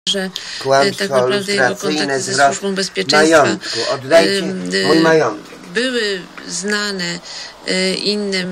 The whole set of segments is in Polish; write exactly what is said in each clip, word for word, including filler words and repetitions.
że Kłamstwo tak naprawdę jego kontakty ze służbą bezpieczeństwa majątku. Oddajcie mój majątek. były znane innym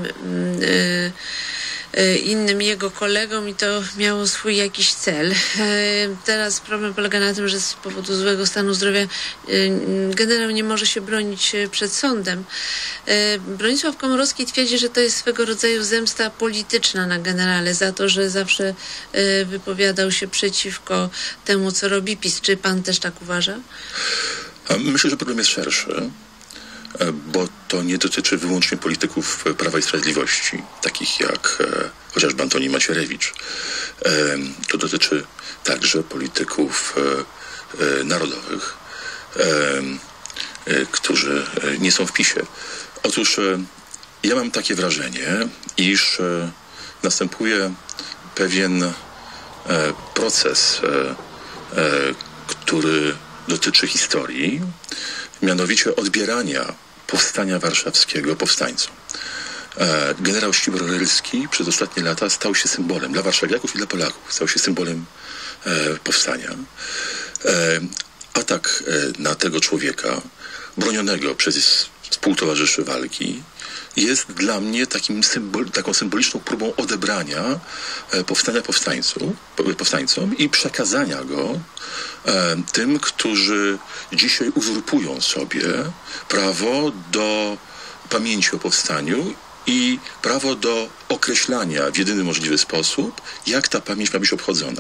innym jego kolegom i to miało swój jakiś cel. Teraz problem polega na tym, że z powodu złego stanu zdrowia generał nie może się bronić przed sądem. Bronisław Komorowski twierdzi, że to jest swego rodzaju zemsta polityczna na generale za to, że zawsze wypowiadał się przeciwko temu, co robi PiS. Czy pan też tak uważa? Myślę, że problem jest szerszy, bo to nie dotyczy wyłącznie polityków Prawa i Sprawiedliwości, takich jak e, chociażby Antoni Macierewicz. E, to dotyczy także polityków e, e, narodowych, e, e, którzy nie są w PiSie. Otóż e, ja mam takie wrażenie, iż e, następuje pewien e, proces, e, e, który dotyczy historii, mianowicie odbierania powstania warszawskiego powstańcom. E, generał Ścibor Rylski przez ostatnie lata stał się symbolem dla warszawiaków i dla Polaków. Stał się symbolem e, powstania. E, atak e, na tego człowieka, bronionego przez współtowarzyszy walki, jest dla mnie takim symbol, taką symboliczną próbą odebrania e, powstania powstańców, powstańcom i przekazania go e, tym, którzy dzisiaj uzurpują sobie prawo do pamięci o powstaniu i prawo do określania w jedyny możliwy sposób, jak ta pamięć ma być obchodzona.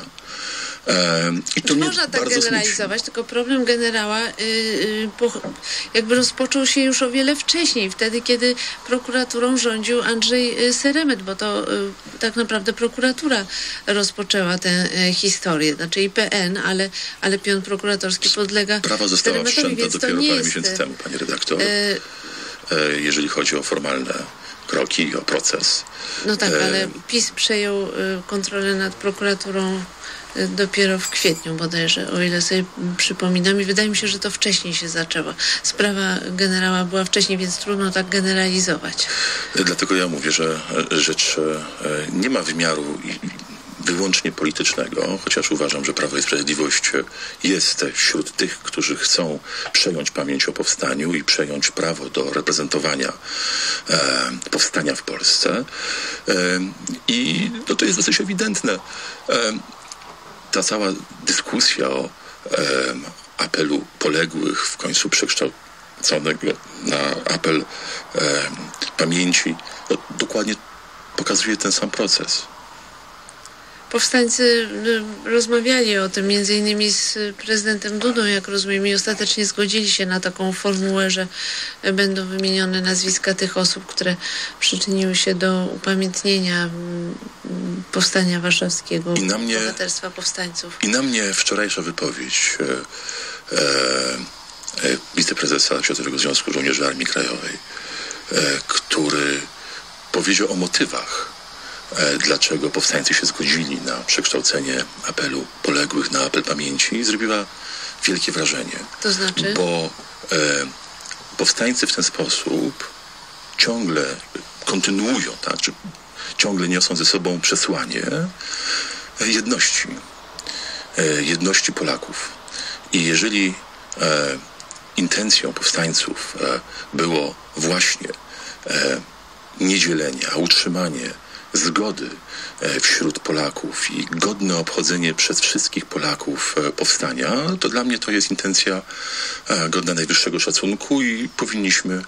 I to można tak generalizować, tylko problem generała yy, yy, po, jakby rozpoczął się już o wiele wcześniej, wtedy kiedy prokuraturą rządził Andrzej Seremet, bo to yy, tak naprawdę prokuratura rozpoczęła tę yy, historię, znaczy I P N, ale, ale pion prokuratorski podlega Prawa została wszczęta dopiero parę jest, miesięcy temu, pani redaktor, yy, yy, jeżeli chodzi o formalne kroki i o proces. No tak, ale PiS przejął yy, kontrolę nad prokuraturą dopiero w kwietniu bodajże, o ile sobie przypominam i wydaje mi się, że to wcześniej się zaczęło. Sprawa generała była wcześniej, więc trudno tak generalizować. Dlatego ja mówię, że rzecz nie ma wymiaru wyłącznie politycznego, chociaż uważam, że Prawo i Sprawiedliwość jest wśród tych, którzy chcą przejąć pamięć o powstaniu i przejąć prawo do reprezentowania e, powstania w Polsce. E, I no, to jest dosyć ewidentne. E, Ta cała dyskusja o e, apelu poległych, w końcu przekształconego na apel e, pamięci, no, dokładnie pokazuje ten sam proces. Powstańcy rozmawiali o tym między innymi z prezydentem Dudą, jak rozumiem, i ostatecznie zgodzili się na taką formułę, że będą wymienione nazwiska tych osób, które przyczyniły się do upamiętnienia powstania warszawskiego, I na mnie, bohaterstwa powstańców. I na mnie wczorajsza wypowiedź e, e, wiceprezesa Światowego Związku Żołnierzy Armii Krajowej, e, który powiedział o motywach, dlaczego powstańcy się zgodzili na przekształcenie apelu poległych na apel pamięci, zrobiła wielkie wrażenie. To znaczy? Bo e, powstańcy w ten sposób ciągle kontynuują, tak, czy ciągle niosą ze sobą przesłanie jedności. E, jedności Polaków. I jeżeli e, intencją powstańców e, było właśnie e, niedzielenie, a utrzymanie zgody wśród Polaków i godne obchodzenie przez wszystkich Polaków powstania, to dla mnie to jest intencja godna najwyższego szacunku i powinniśmy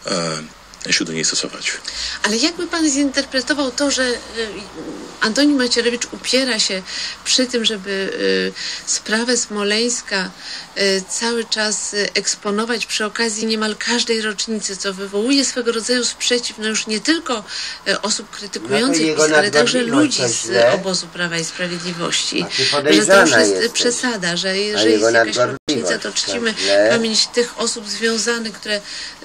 się do niej stosować. Ale jakby pan zinterpretował to, że Antoni Macierewicz upiera się przy tym, żeby sprawę Smoleńska cały czas eksponować przy okazji niemal każdej rocznicy, co wywołuje swego rodzaju sprzeciw, no już nie tylko osób krytykujących no PiS, ale także ludzi z obozu Prawa i Sprawiedliwości. Że to już jest jesteś. przesada, że jeżeli jest jakaś rocznica, to czcimy pamięć tych osób związanych, które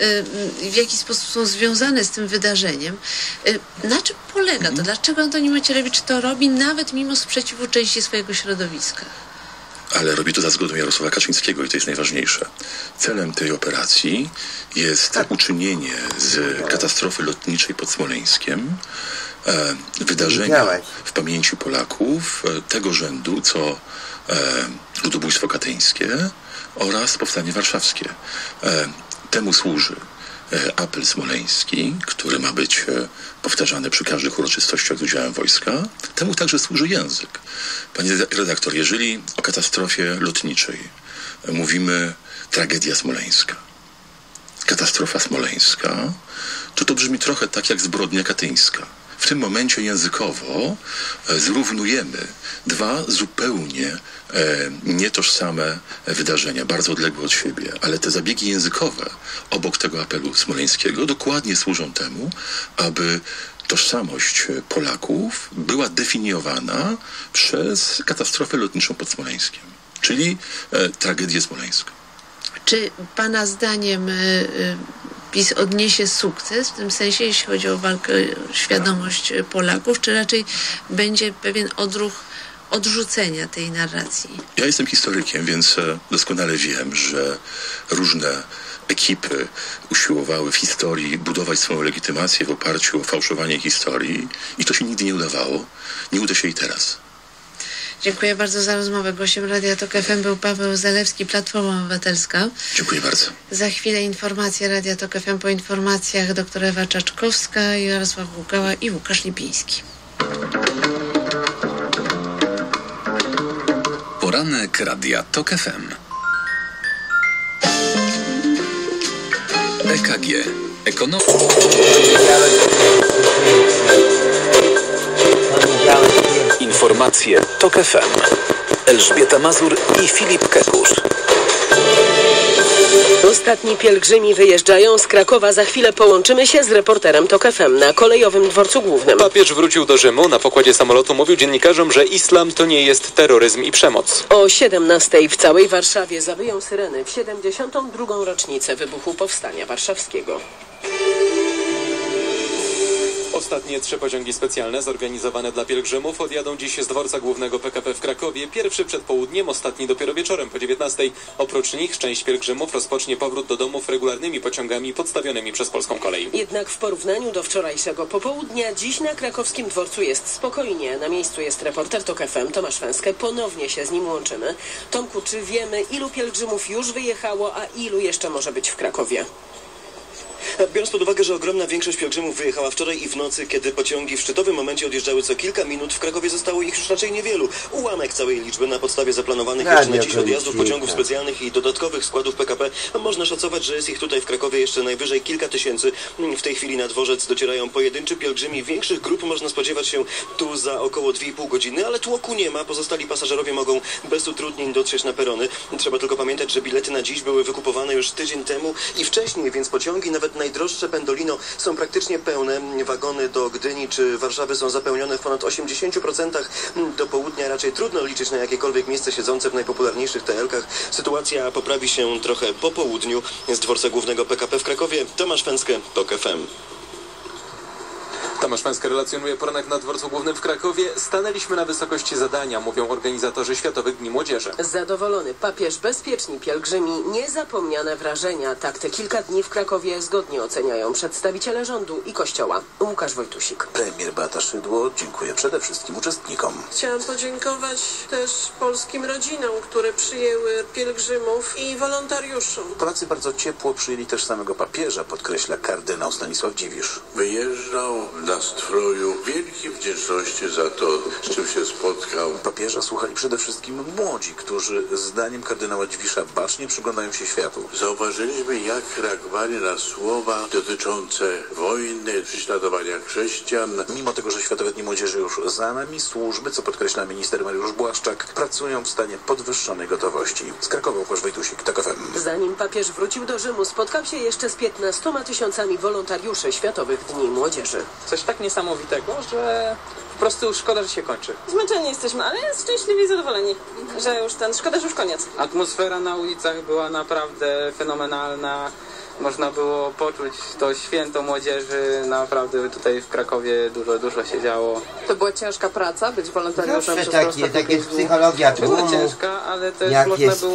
w jakiś sposób są związane z tym wydarzeniem. Na czym polega to? Dlaczego Antoni Macierewicz to robi, nawet mimo sprzeciwu części swojego środowiska? Ale robi to za zgodą Jarosława Kaczyńskiego i to jest najważniejsze. Celem tej operacji jest uczynienie z katastrofy lotniczej pod Smoleńskiem e, wydarzenia w pamięci Polaków e, tego rzędu, co e, ludobójstwo katyńskie oraz powstanie warszawskie. Temu służy apel smoleński, który ma być powtarzany przy każdych uroczystościach z udziałem wojska. Temu także służy język. Panie redaktor, jeżeli o katastrofie lotniczej mówimy tragedia smoleńska, katastrofa smoleńska, to to brzmi trochę tak jak zbrodnia katyńska. W tym momencie językowo zrównujemy dwa zupełnie e, nietożsame wydarzenia, bardzo odległe od siebie, ale te zabiegi językowe obok tego apelu smoleńskiego dokładnie służą temu, aby tożsamość Polaków była definiowana przez katastrofę lotniczą pod Smoleńskiem, czyli e, tragedię smoleńską. Czy pana zdaniem y, PiS odniesie sukces w tym sensie, jeśli chodzi o walkę, świadomość Polaków, czy raczej będzie pewien odruch odrzucenia tej narracji? Ja jestem historykiem, więc doskonale wiem, że różne ekipy usiłowały w historii budować swoją legitymację w oparciu o fałszowanie historii i to się nigdy nie udawało. Nie uda się i teraz. Dziękuję bardzo za rozmowę. Gościem Radia Tok F M był Paweł Zalewski, Platforma Obywatelska. Dziękuję bardzo. Za chwilę informacje Radia Tok F M, po informacjach doktor Ewa Czaczkowska, Jarosław Łukała i Łukasz Lipiński. Poranek Radia Tok F M. E K G. Ekonomia. Informacje Tok F M. Elżbieta Mazur i Filip Kekusz. Ostatni pielgrzymi wyjeżdżają z Krakowa. Za chwilę połączymy się z reporterem Tok F M na kolejowym dworcu głównym. Papież wrócił do Rzymu. Na pokładzie samolotu mówił dziennikarzom, że islam to nie jest terroryzm i przemoc. O siedemnastej w całej Warszawie zawyją syreny w siedemdziesiątą drugą rocznicę wybuchu Powstania Warszawskiego. Ostatnie trzy pociągi specjalne zorganizowane dla pielgrzymów odjadą dziś z dworca głównego P K P w Krakowie. Pierwszy przed południem, ostatni dopiero wieczorem po dziewiętnastej. Oprócz nich część pielgrzymów rozpocznie powrót do domów regularnymi pociągami podstawionymi przez Polską Kolej. Jednak w porównaniu do wczorajszego popołudnia dziś na krakowskim dworcu jest spokojnie. Na miejscu jest reporter Tok F M Tomasz Węskę. Ponownie się z nim łączymy. Tomku, czy wiemy, ilu pielgrzymów już wyjechało, a ilu jeszcze może być w Krakowie? Biorąc pod uwagę, że ogromna większość pielgrzymów wyjechała wczoraj i w nocy, kiedy pociągi w szczytowym momencie odjeżdżały co kilka minut, w Krakowie zostało ich już raczej niewielu. Ułamek całej liczby na podstawie zaplanowanych jeszcze na dziś odjazdów pociągów specjalnych i dodatkowych składów P K P. Można szacować, że jest ich tutaj w Krakowie jeszcze najwyżej kilka tysięcy. W tej chwili na dworzec docierają pojedynczy pielgrzymi. Większych grup można spodziewać się tu za około dwie i pół godziny, ale tłoku nie ma. Pozostali pasażerowie mogą bez utrudnień dotrzeć na perony. Trzeba tylko pamiętać, że bilety na dziś były wykupowane już tydzień temu i wcześniej, więc pociągi, nawet najdroższe Pendolino, są praktycznie pełne. Wagony do Gdyni czy Warszawy są zapełnione w ponad osiemdziesięciu procentach. Do południa raczej trudno liczyć na jakiekolwiek miejsce siedzące w najpopularniejszych T L-kach. Sytuacja poprawi się trochę po południu. Z dworca głównego P K P w Krakowie Tomasz Węskę, Tok F M. Tomasz Węskę relacjonuje poranek na dworcu głównym w Krakowie. Stanęliśmy na wysokości zadania, mówią organizatorzy Światowych Dni Młodzieży. Zadowolony papież, bezpieczni pielgrzymi, niezapomniane wrażenia. Tak te kilka dni w Krakowie zgodnie oceniają przedstawiciele rządu i Kościoła. Łukasz Wojtusik. Premier Beata Szydło dziękuję przede wszystkim uczestnikom. Chciałam podziękować też polskim rodzinom, które przyjęły pielgrzymów i wolontariuszom. Polacy bardzo ciepło przyjęli też samego papieża, podkreśla kardynał Stanisław Dziwisz. Wyjeżdżał w nastroju wielkiej wdzięczności za to, z czym się spotkał. Papieża słuchali przede wszystkim młodzi, którzy zdaniem kardynała Dziwisza bacznie przyglądają się światu. Zauważyliśmy, jak reagowali na słowa dotyczące wojny, prześladowania chrześcijan. Mimo tego, że Światowe Dni Młodzieży już za nami, służby, co podkreśla minister Mariusz Błaszczak, pracują w stanie podwyższonej gotowości. Z Krakowa Łukasz Wojtusik, Tok F M. Zanim papież wrócił do Rzymu, spotkał się jeszcze z piętnastoma tysiącami wolontariuszy Światowych Dni Młodzieży. Coś tak niesamowitego, że po prostu szkoda, że się kończy. Zmęczeni jesteśmy, ale szczęśliwi i zadowoleni, że już ten, szkoda, że już koniec. Atmosfera na ulicach była naprawdę fenomenalna. Można było poczuć to święto młodzieży. Naprawdę tutaj w Krakowie dużo, dużo się działo. To była ciężka praca, być wolontariuszem? Zawsze takie, takie jest psychologia tłumu. Była ciężka, ale też Jak można jest było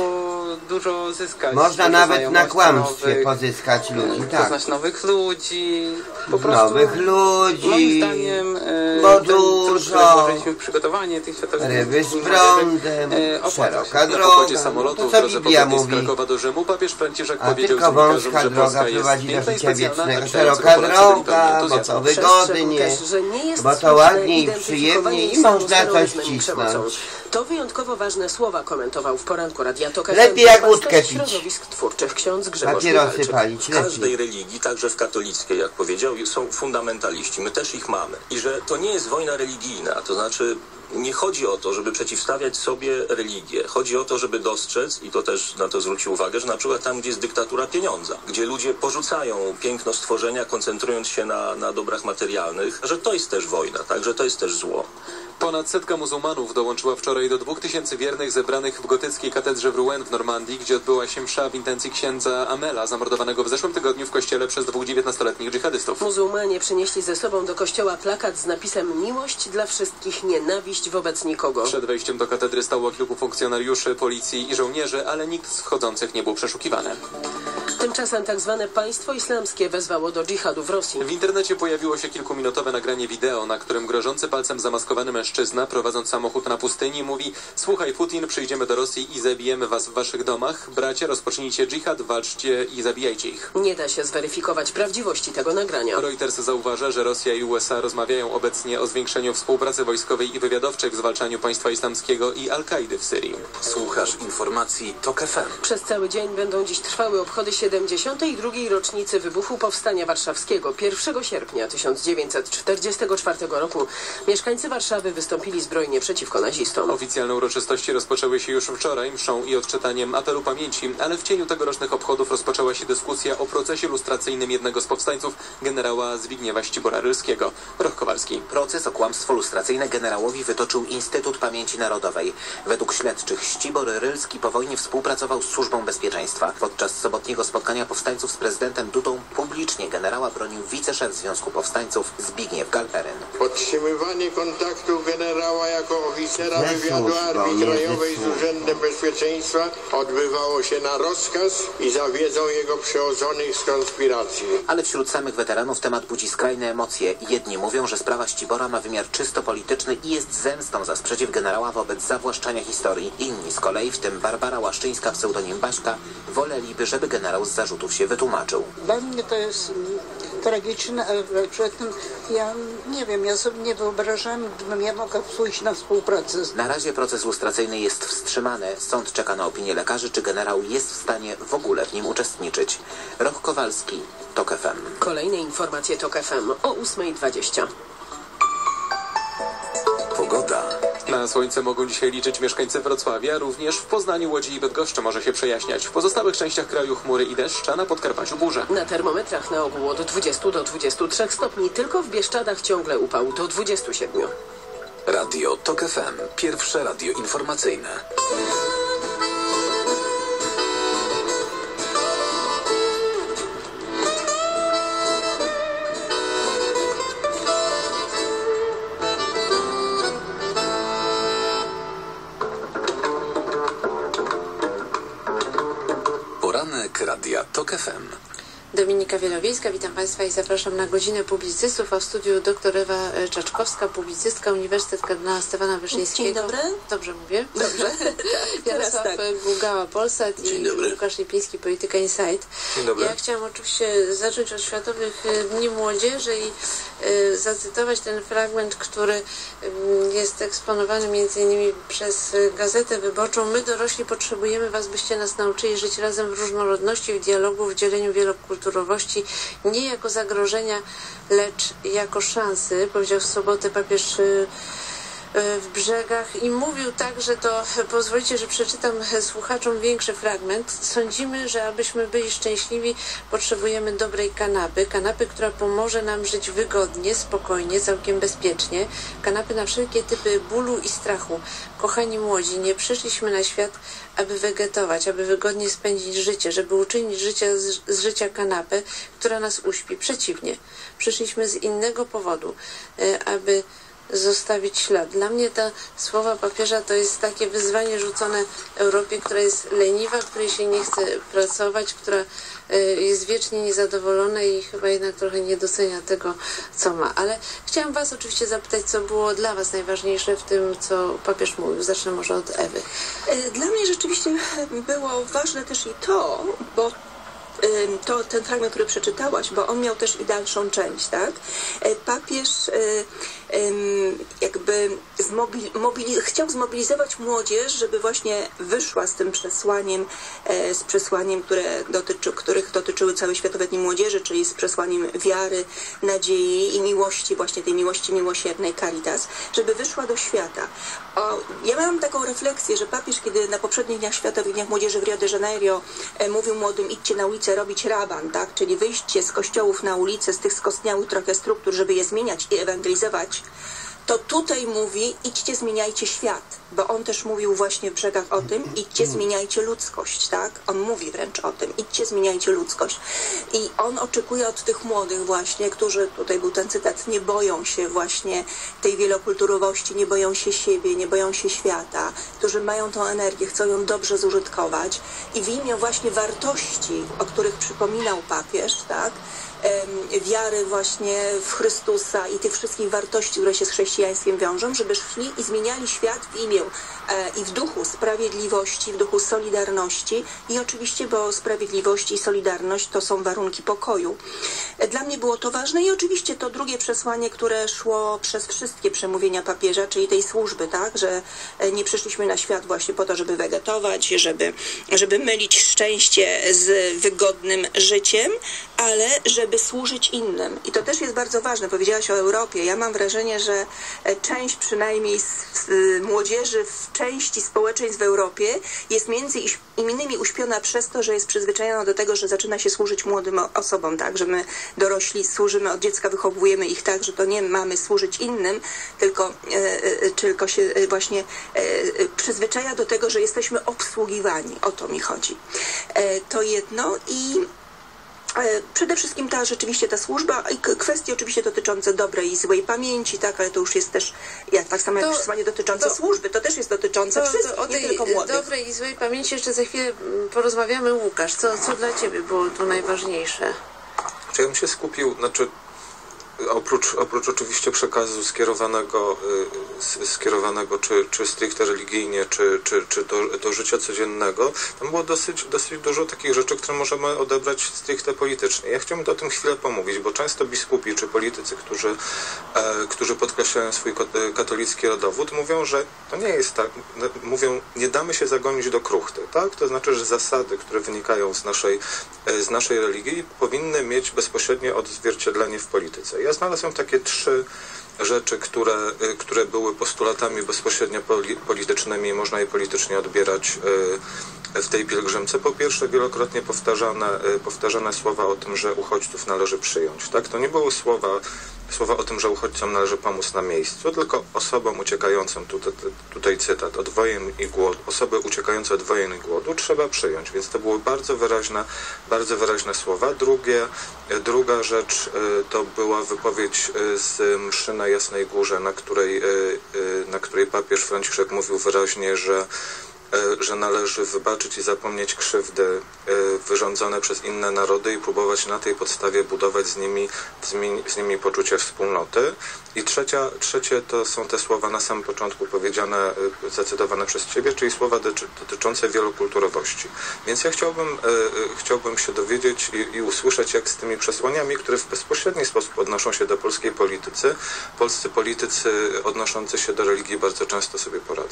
dużo zyskać. Można dużo nawet na kłamstwie nowych, pozyskać ludzi, tak. Poznać nowych ludzi. Po prostu, nowych ludzi. Moim zdaniem e, bo ten trud, który dużo. włożyliśmy w przygotowanie tych światowych Ryby z imprezek, prądem, e, szeroka Na droga. pokładzie samolotu w To co drodze Biblia powrotnej z mówi. Krakowa do Rzymu papież Franciszek A powiedział tylko dziennikarzom, wąska że droga Polska jest prowadzi do piękna i życia specjalna, wiecznego. a kształt Szeroka Polacy witał droga, bo entuzjazmem. to Przestrzegł wygodnie, też, że nie jest bo to słuszne ładniej i identyfikowanie przyjemniej i islamu można z coś terroryzmem i cisnąć. przemocą. To wyjątkowo ważne słowa komentował w poranku Radia Tok F M Lepiej jak pastor łódkę pić. środowisk twórczych ksiądz Grzegorz Papierosy Michałczyk. palić, W każdej lepiej. religii, także w katolickiej, jak powiedział, są fundamentaliści. My też ich mamy. I że to nie jest wojna religijna, to znaczy nie chodzi o to, żeby przeciwstawiać sobie religię. Chodzi o to, żeby dostrzec, i to też na to zwrócił uwagę, że na przykład tam, gdzie jest dyktatura pieniądza, gdzie ludzie porzucają piękno stworzenia, koncentrując się na, na dobrach materialnych, że to jest też wojna, tak? Że to jest też zło. Ponad setka muzułmanów dołączyła wczoraj do dwóch tysięcy wiernych zebranych w gotyckiej katedrze w Rouen w Normandii, gdzie odbyła się msza w intencji księdza Amela, zamordowanego w zeszłym tygodniu w kościele przez dwóch dziewiętnastoletnich dżihadystów. Muzułmanie przynieśli ze sobą do kościoła plakat z napisem "Miłość dla wszystkich, nienawiść wobec nikogo". Przed wejściem do katedry stało kilku funkcjonariuszy, policji i żołnierzy, ale nikt z wchodzących nie był przeszukiwany. Tymczasem tak zwane państwo islamskie wezwało do dżihadu w Rosji. W internecie pojawiło się kilkuminutowe nagranie wideo, na którym grożący palcem zamaskowany mężczyzna, prowadząc samochód na pustyni, mówi: słuchaj Putin, przyjdziemy do Rosji i zabijemy was w waszych domach. Bracia, rozpocznijcie dżihad, walczcie i zabijajcie ich. Nie da się zweryfikować prawdziwości tego nagrania. Reuters zauważa, że Rosja i U S A rozmawiają obecnie o zwiększeniu współpracy wojskowej i wywiadowczej w zwalczaniu państwa islamskiego i Al-Kaidy w Syrii. Słuchasz informacji Tok F M. Przez cały dzień będą dziś trwały obchody siedemdziesiątej drugiej rocznicy wybuchu Powstania Warszawskiego. pierwszego sierpnia tysiąc dziewięćset czterdziestego czwartego roku mieszkańcy Warszawy wystąpili zbrojnie przeciwko nazistom. Oficjalne uroczystości rozpoczęły się już wczoraj mszą i odczytaniem apelu pamięci, ale w cieniu tegorocznych obchodów rozpoczęła się dyskusja o procesie lustracyjnym jednego z powstańców, generała Zbigniewa Ścibora-Rylskiego. Roch Kowalski. Proces o kłamstwo lustracyjne generałowi wytoczył Instytut Pamięci Narodowej. Według śledczych Ścibor-Rylski po wojnie współpracował z Służbą Bezpieczeństwa. Podczas sobotniego spotkania powstańców z prezydentem Dudą publicznie generała bronił wiceszef Związku Powstańców Zbigniew Galperyn. Podtrzymywanie kontaktu generała jako oficera wywiadu Armii Krajowej z Urzędem Bezpieczeństwa odbywało się na rozkaz i za wiedzą jego przełożonych z konspiracji. Ale wśród samych weteranów temat budzi skrajne emocje. Jedni mówią, że sprawa Ścibora ma wymiar czysto polityczny i jest zemstą za sprzeciw generała wobec zawłaszczania historii. Inni z kolei, w tym Barbara Łaszczyńska, pseudonim Baśka, woleliby, żeby generał z zarzutów się wytłumaczył. Dla mnie to jest tragiczne, ale przy tym ja nie wiem, ja sobie nie wyobrażam, gdybym ja mogła pójść na współpracę. Na razie proces lustracyjny jest wstrzymany. Sąd czeka na opinię lekarzy, czy generał jest w stanie w ogóle w nim uczestniczyć. Roch Kowalski, Tok F M. Kolejne informacje Tok F M o ósma dwadzieścia. Pogoda. Na słońce mogą dzisiaj liczyć mieszkańcy Wrocławia, również w Poznaniu, Łodzi i Bydgoszczy może się przejaśniać. W pozostałych częściach kraju chmury i deszcz, a na Podkarpaciu burze. Na termometrach na ogół od dwudziestu do dwudziestu trzech stopni, tylko w Bieszczadach ciągle upał do dwudziestu siedmiu. Radio Tok F M. Pierwsze radio informacyjne. Poranek Radia Tok F M. Dominika Wielowiejska, witam Państwa i zapraszam na godzinę publicystów, a w studiu doktor Ewa Czaczkowska, publicystka, Uniwersytet Kardynała Stefana Wyszyńskiego. Dzień dobry. Dobrze mówię? Dobrze. Jarosław tak. Gugała, Polsat i dobry. Łukasz Lipiński, Polityka Insight. Dzień dobry. Ja chciałam oczywiście zacząć od Światowych Dni Młodzieży i y, zacytować ten fragment, który y, jest eksponowany między innymi przez Gazetę Wyborczą. My dorośli potrzebujemy Was, byście nas nauczyli żyć razem w różnorodności, w dialogu, w dzieleniu wielokulturowości, nie jako zagrożenia, lecz jako szansy, powiedział w sobotę papież w Brzegach i mówił tak, że to, pozwolicie, że przeczytam słuchaczom większy fragment. Sądzimy, że abyśmy byli szczęśliwi, potrzebujemy dobrej kanapy, kanapy, która pomoże nam żyć wygodnie, spokojnie, całkiem bezpiecznie, kanapy na wszelkie typy bólu i strachu. Kochani młodzi, nie przyszliśmy na świat, aby wegetować, aby wygodnie spędzić życie, żeby uczynić życie z, z życia kanapę, która nas uśpi. Przeciwnie, przyszliśmy z innego powodu, aby zostawić ślad. Dla mnie te słowa papieża to jest takie wyzwanie rzucone Europie, która jest leniwa, której się nie chce pracować, która jest wiecznie niezadowolona i chyba jednak trochę nie docenia tego, co ma. Ale chciałam was oczywiście zapytać, co było dla was najważniejsze w tym, co papież mówił. Zacznę może od Ewy. Dla mnie rzeczywiście było ważne też i to, bo to ten fragment, który przeczytałaś, bo on miał też i dalszą część, tak? Papież jakby zmobili, mobili, chciał zmobilizować młodzież, żeby właśnie wyszła z tym przesłaniem, z przesłaniem, które dotyczy, których dotyczyły całe Światowe Dni Młodzieży, czyli z przesłaniem wiary, nadziei i miłości, właśnie tej miłości miłosiernej, Caritas, żeby wyszła do świata. O, ja mam taką refleksję, że papież, kiedy na poprzednich Dniach Światowych, Dniach Młodzieży w Rio de Janeiro mówił młodym, idźcie na ulicę robić raban, tak? Czyli wyjście z kościołów na ulicę, z tych skostniałych trochę struktur, żeby je zmieniać i ewangelizować, to tutaj mówi, idźcie, zmieniajcie świat, bo on też mówił właśnie w Brzegach o tym, idźcie, zmieniajcie ludzkość, tak? On mówi wręcz o tym, idźcie, zmieniajcie ludzkość. I on oczekuje od tych młodych właśnie, którzy, tutaj był ten cytat, nie boją się właśnie tej wielokulturowości, nie boją się siebie, nie boją się świata, którzy mają tą energię, chcą ją dobrze zużytkować i w imię właśnie wartości, o których przypominał papież, tak? Wiary właśnie w Chrystusa i tych wszystkich wartości, które się z chrześcijaństwem wiążą, żeby szli i zmieniali świat w imię i w duchu sprawiedliwości, w duchu solidarności i oczywiście, bo sprawiedliwość i solidarność to są warunki pokoju. Dla mnie było to ważne i oczywiście to drugie przesłanie, które szło przez wszystkie przemówienia papieża, czyli tej służby, tak, że nie przyszliśmy na świat właśnie po to, żeby wegetować, żeby, żeby mylić szczęście z wygodnym życiem, ale żeby służyć innym. I to też jest bardzo ważne. Powiedziałaś o Europie. Ja mam wrażenie, że część przynajmniej z, z młodzieży w części społeczeństw w Europie jest między innymi uśpiona przez to, że jest przyzwyczajona do tego, że zaczyna się służyć młodym osobom, tak, że my dorośli służymy od dziecka, wychowujemy ich tak, że to nie mamy służyć innym, tylko, e, tylko się właśnie e, przyzwyczaja do tego, że jesteśmy obsługiwani. O to mi chodzi. E, to jedno i przede wszystkim ta rzeczywiście ta służba i kwestie oczywiście dotyczące dobrej i złej pamięci, tak, ale to już jest też, jak tak samo jak przesłanie dotyczące to, służby, to też jest dotyczące to, wszystkich, to, o tej nie tylko młodych. Dobrej i złej pamięci jeszcze za chwilę porozmawiamy. Łukasz, co, co dla ciebie było tu najważniejsze? Czy ja bym się skupił, znaczy oprócz, oprócz oczywiście przekazu skierowanego, y, skierowanego czy, czy stricte religijnie, czy, czy, czy do, do życia codziennego, tam było dosyć, dosyć dużo takich rzeczy, które możemy odebrać stricte politycznie. Ja chciałbym o tym chwilę pomówić, bo często biskupi czy politycy, którzy, e, którzy podkreślają swój katolicki rodowód, mówią, że to nie jest tak, mówią, nie damy się zagonić do kruchty, tak? To znaczy, że zasady, które wynikają z naszej, z naszej religii, powinny mieć bezpośrednie odzwierciedlenie w polityce. Ja znalazłem takie trzy rzeczy, które, które były postulatami bezpośrednio politycznymi i można je politycznie odbierać w tej pielgrzymce. Po pierwsze, wielokrotnie powtarzane, powtarzane słowa o tym, że uchodźców należy przyjąć. Tak? To nie były słowa, słowa o tym, że uchodźcom należy pomóc na miejscu, tylko osobom uciekającym, tutaj, tutaj cytat, od wojen i głodu, osoby uciekające od wojen i głodu trzeba przyjąć. Więc to były bardzo wyraźne, bardzo wyraźne słowa. Drugie, druga rzecz to była wypowiedź z mszy na Jasnej Górze, na której, na której papież Franciszek mówił wyraźnie, że że należy wybaczyć i zapomnieć krzywdy wyrządzone przez inne narody i próbować na tej podstawie budować z nimi, z nimi poczucie wspólnoty. I trzecia, trzecie to są te słowa na samym początku powiedziane, zacytowane przez Ciebie, czyli słowa dotyczące wielokulturowości. Więc ja chciałbym, chciałbym się dowiedzieć i, i usłyszeć, jak z tymi przesłaniami, które w bezpośredni sposób odnoszą się do polskiej politycy, polscy politycy odnoszący się do religii bardzo często sobie poradzą.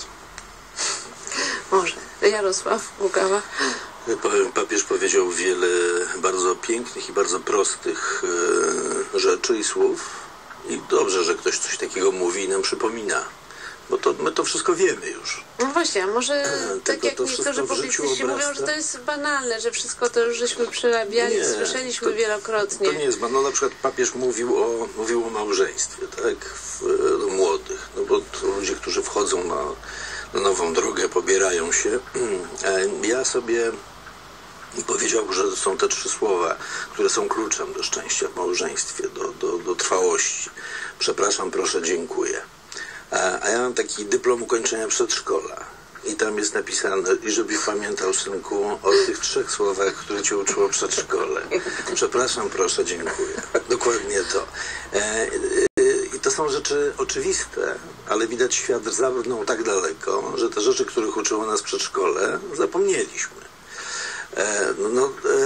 Może. Jarosław Łukawa. Papież powiedział wiele bardzo pięknych i bardzo prostych e, rzeczy i słów. I dobrze, że ktoś coś takiego mówi i nam przypomina. Bo to, my to wszystko wiemy już. No właśnie, a może e, tak jak niektórzy publicyści mówią, że to jest banalne, że wszystko to już żeśmy przerabiali, nie, słyszeliśmy to, wielokrotnie. To nie jest banalne. Na przykład papież mówił o, mówił o małżeństwie, tak? W, do młodych. No bo to ludzie, którzy wchodzą na na nową drogę, pobierają się. Ja sobie powiedział, że to są te trzy słowa, które są kluczem do szczęścia w małżeństwie, do, do, do trwałości. Przepraszam, proszę, dziękuję. A, a ja mam taki dyplom ukończenia przedszkola. I tam jest napisane, i żebyś pamiętał, synku, o tych trzech słowach, które cię uczyło w przedszkole. Przepraszam, proszę, dziękuję. Dokładnie to. E, e, I to są rzeczy oczywiste, ale widać, świat zabrnął tak daleko, że te rzeczy, których uczyło nas w przedszkole, zapomnieliśmy. E, no,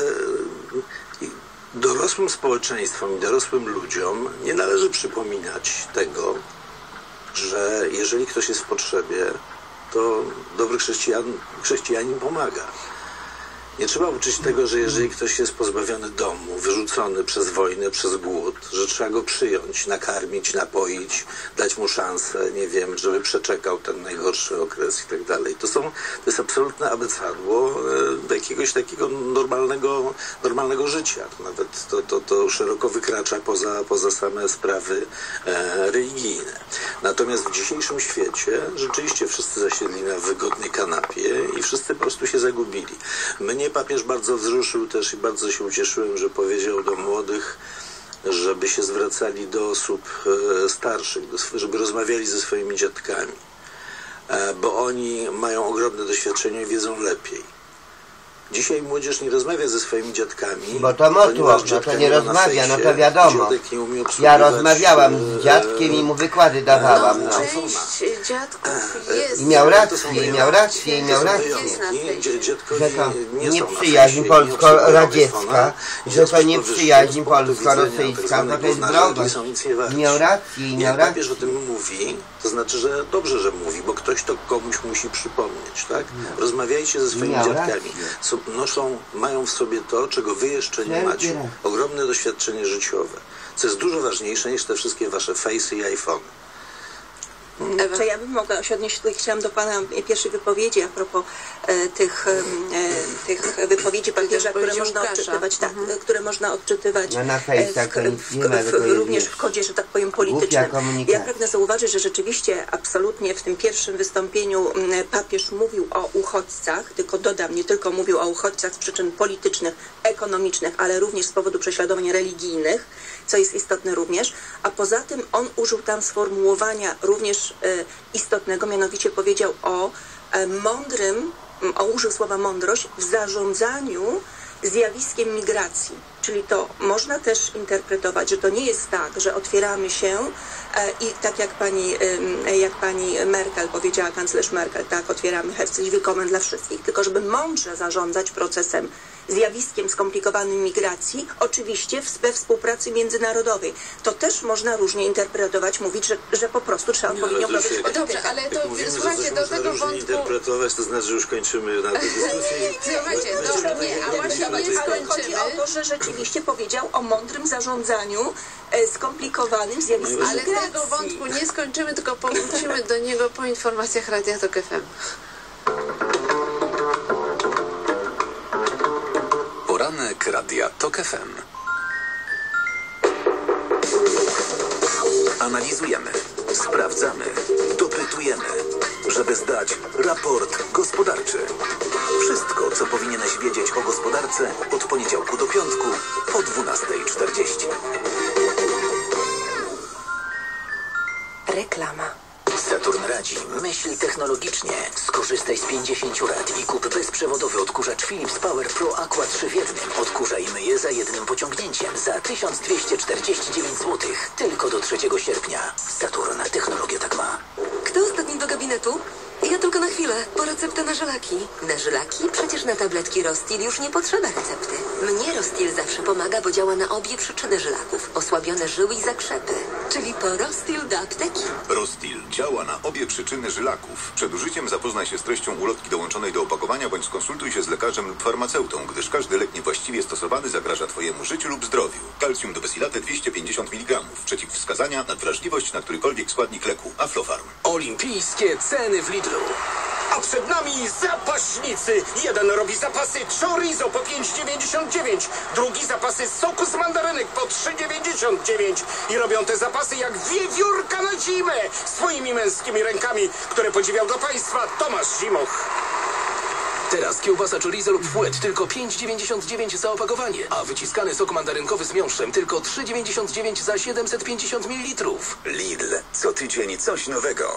e, dorosłym społeczeństwom i dorosłym ludziom nie należy przypominać tego, że jeżeli ktoś jest w potrzebie, to dobry chrześcijan, chrześcijanin pomaga. Nie trzeba uczyć tego, że jeżeli ktoś jest pozbawiony domu, wyrzucony przez wojnę, przez głód, że trzeba go przyjąć, nakarmić, napoić, dać mu szansę, nie wiem, żeby przeczekał ten najgorszy okres i tak dalej. To są, to jest absolutne abecadło e, jakiegoś takiego normalnego, normalnego życia. To nawet to, to, to szeroko wykracza poza, poza same sprawy e, religijne. Natomiast w dzisiejszym świecie rzeczywiście wszyscy zasiedli na wygodnej kanapie i wszyscy po prostu się zagubili. Mnie papież bardzo wzruszył też i bardzo się ucieszyłem, że powiedział do młodych, żeby się zwracali do osób starszych, żeby rozmawiali ze swoimi dziadkami, bo oni mają ogromne doświadczenie i wiedzą lepiej. Dzisiaj młodzież nie rozmawia ze swoimi dziadkami. Bo to motło, no to nie rozmawia, no to wiadomo. Ja rozmawiałam z dziadkiem i mu wykłady dawałam. No. Część dziadków jest. I miał rację, i miał rację, i miał rację. Że to nie przyjaźń polsko-radziecka, że to nie przyjaźń polsko-rosyjska, to to jest wrogość. I miał rację, i miał rację. Jak papież o tym mówi, to znaczy, że dobrze, że mówi, bo ktoś to komuś musi przypomnieć, tak? Rozmawiajcie ze swoimi dziadkami. Noszą, mają w sobie to, czego wy jeszcze nie macie. Ogromne doświadczenie życiowe, co jest dużo ważniejsze niż te wszystkie wasze fejsy i iPhony. Czy ja bym mogła się odnieść, tutaj chciałam do pana pierwszej wypowiedzi a propos e, tych, e, tych wypowiedzi papieża, które można odczytywać, tak, mhm. które można odczytywać no na fejsach, w, w, w, w, również w kodzie, że tak powiem, politycznym. Ja pragnę zauważyć, że rzeczywiście absolutnie w tym pierwszym wystąpieniu papież mówił o uchodźcach, tylko dodam, nie tylko mówił o uchodźcach z przyczyn politycznych, ekonomicznych, ale również z powodu prześladowań religijnych, co jest istotne również, a poza tym on użył tam sformułowania również e, istotnego, mianowicie powiedział o e, mądrym, o użył słowa mądrość w zarządzaniu zjawiskiem migracji. Czyli to można też interpretować, że to nie jest tak, że otwieramy się e, i tak jak pani, e, jak pani Merkel powiedziała, kanclerz Merkel, tak, otwieramy herzlich willkommen dla wszystkich, tylko żeby mądrze zarządzać procesem, zjawiskiem skomplikowanym migracji, oczywiście we współpracy międzynarodowej. To też można różnie interpretować, mówić, że, że po prostu trzeba odpowiednio robić. Dobrze, ale to mówimy, słuchajcie, do tego wątku... interpretować, to znaczy, że już kończymy na tej dyskusji. Słuchajcie, no nie, a właśnie nie ale chodzi o to, że rzeczywiście powiedział o mądrym zarządzaniu e, skomplikowanym zjawiskiem ale migracji. tego wątku nie skończymy, tylko powrócimy do niego po informacjach Radia Tok F M. Poranek Radia Tok F M. Analizujemy, sprawdzamy, dopytujemy, żeby zdać raport gospodarczy. Wszystko, co powinieneś wiedzieć o gospodarce od poniedziałku do piątku po dwunastej czterdzieści. Reklama. Saturn radzi, myśl technologicznie. Skorzystaj z pięćdziesięciu rad i kup bezprzewodowy odkurzacz Philips Power Pro Aqua trzy w jednym. Odkurza i myje za jednym pociągnięciem za tysiąc dwieście czterdzieści dziewięć złotych. Tylko do trzeciego sierpnia. Saturn, technologia tak ma. Kto ostatni do gabinetu? Ja tylko na chwilę, po receptę na żelaki. Na żelaki? Przecież na tabletki Rostil już nie potrzeba recepty. Mnie Rostil zawsze pomaga, bo działa na obie przyczyny żelaków. Osłabione żyły i zakrzepy. Czyli po Rostil do apteki. Rostil działa na obie przyczyny żylaków. Przed użyciem zapoznaj się z treścią ulotki dołączonej do opakowania, bądź skonsultuj się z lekarzem lub farmaceutą, gdyż każdy lek niewłaściwie stosowany zagraża Twojemu życiu lub zdrowiu. Kalcium do Besilate dwieście pięćdziesiąt miligramów. Przeciwwskazania: nadwrażliwość na którykolwiek składnik leku. Aflofarm. Olimpijskie ceny w Lidlu. A przed nami zapaśnicy. Jeden robi zapasy chorizo po pięć dziewięćdziesiąt dziewięć, drugi zapasy soku z mandarynek po trzy dziewięćdziesiąt dziewięć. I robią te zapasy jak wiewiórka na zimę swoimi męskimi rękami, które podziwiał dla Państwa Tomasz Zimoch. Teraz kiełbasa chorizo lub fouette tylko pięć dziewięćdziesiąt dziewięć za opakowanie, a wyciskany sok mandarynkowy z miąższem tylko trzy dziewięćdziesiąt dziewięć za siedemset pięćdziesiąt mililitrów. Lidl. Co tydzień coś nowego.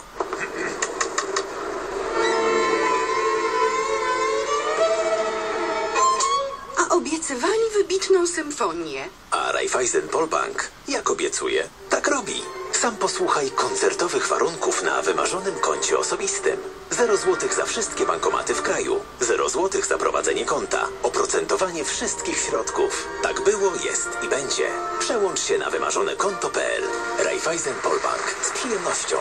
A obiecywali wybitną symfonię. A Raiffeisen Polbank, jak obiecuje, tak robi. Sam posłuchaj koncertowych warunków na wymarzonym koncie osobistym. Zero złotych za wszystkie bankomaty w kraju. Zero złotych za prowadzenie konta. Oprocentowanie wszystkich środków. Tak było, jest i będzie. Przełącz się na wymarzone konto kropka p l. Raiffeisen Polbank. Z przyjemnością.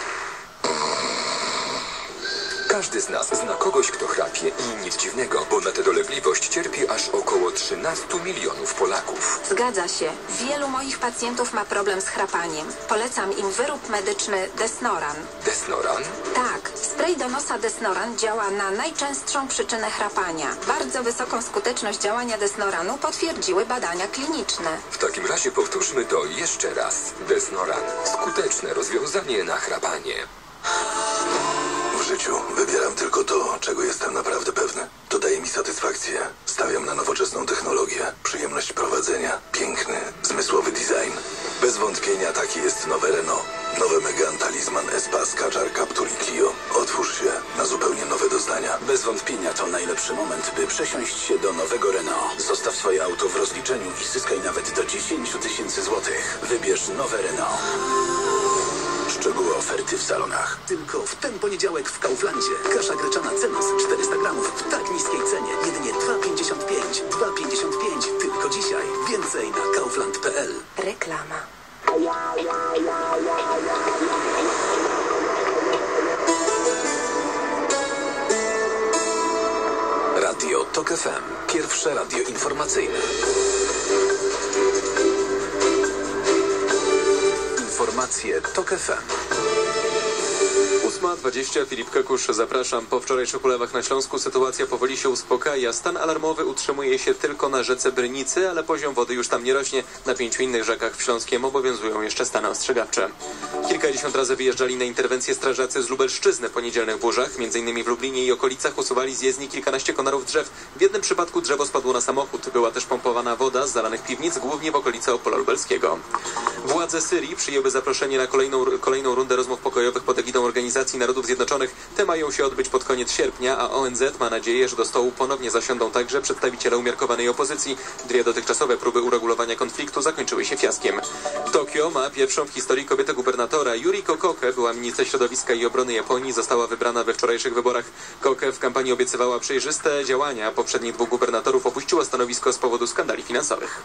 Każdy z nas zna kogoś, kto chrapie i nic dziwnego, bo na tę dolegliwość cierpi aż około trzynaście milionów Polaków. Zgadza się. Wielu moich pacjentów ma problem z chrapaniem. Polecam im wyrób medyczny Desnoran. Desnoran? Tak. Spray do nosa Desnoran działa na najczęstszą przyczynę chrapania. Bardzo wysoką skuteczność działania Desnoranu potwierdziły badania kliniczne. W takim razie powtórzmy to jeszcze raz. Desnoran. Skuteczne rozwiązanie na chrapanie. W życiu wybieram tylko to, czego jestem naprawdę pewny. To daje mi satysfakcję. Stawiam na nowoczesną technologię, przyjemność prowadzenia, piękny, zmysłowy design. Bez wątpienia taki jest nowe Renault. Nowe Megane Talisman S-Pass, Kadżar, Captur i Clio. Otwórz się na zupełnie nowe doznania. Bez wątpienia to najlepszy moment, by przesiąść się do nowego Renault. Zostaw swoje auto w rozliczeniu i zyskaj nawet do dziesięć tysięcy złotych. Wybierz nowe Renault. Szczegóły oferty w salonach. Tylko w ten poniedziałek w Kauflandzie. Kasza gryczana Cenos czterysta gramów w tak niskiej cenie. Jedynie dwa pięćdziesiąt pięć. dwa pięćdziesiąt pięć. Tylko dzisiaj. Więcej na kaufland kropka p l. Reklama. Radio Tok F M. Pierwsze radio informacyjne. Informacje Tok F M. ósma dwadzieścia, Filip Kekusz, zapraszam. Po wczorajszych ulewach na Śląsku sytuacja powoli się uspokaja. Stan alarmowy utrzymuje się tylko na rzece Brynicy, ale poziom wody już tam nie rośnie. Na pięciu innych rzekach w Śląskiem obowiązują jeszcze stany ostrzegawcze. Kilkadziesiąt razy wyjeżdżali na interwencję strażacy z Lubelszczyzny po niedzielnych burzach. Między innymi w Lublinie i okolicach usuwali z jezdni kilkanaście konarów drzew. W jednym przypadku drzewo spadło na samochód. Była też pompowana woda z zalanych piwnic, głównie w okolicy Opola Lubelskiego. Władze Syrii przyjęły zaproszenie na kolejną, kolejną rundę rozmów pokojowych pod egidą Organizacji Narodów Zjednoczonych. Te mają się odbyć pod koniec sierpnia, a O N Z ma nadzieję, że do stołu ponownie zasiądą także przedstawiciele umiarkowanej opozycji. Dwie dotychczasowe próby uregulowania konfliktu zakończyły się fiaskiem. Tokio ma pierwszą w historii kobietę gubernatora. Yuriko Koke, była minister środowiska i obrony Japonii, została wybrana we wczorajszych wyborach. Koke w kampanii obiecywała przejrzyste działania. Poprzednich dwóch gubernatorów opuściło stanowisko z powodu skandali finansowych.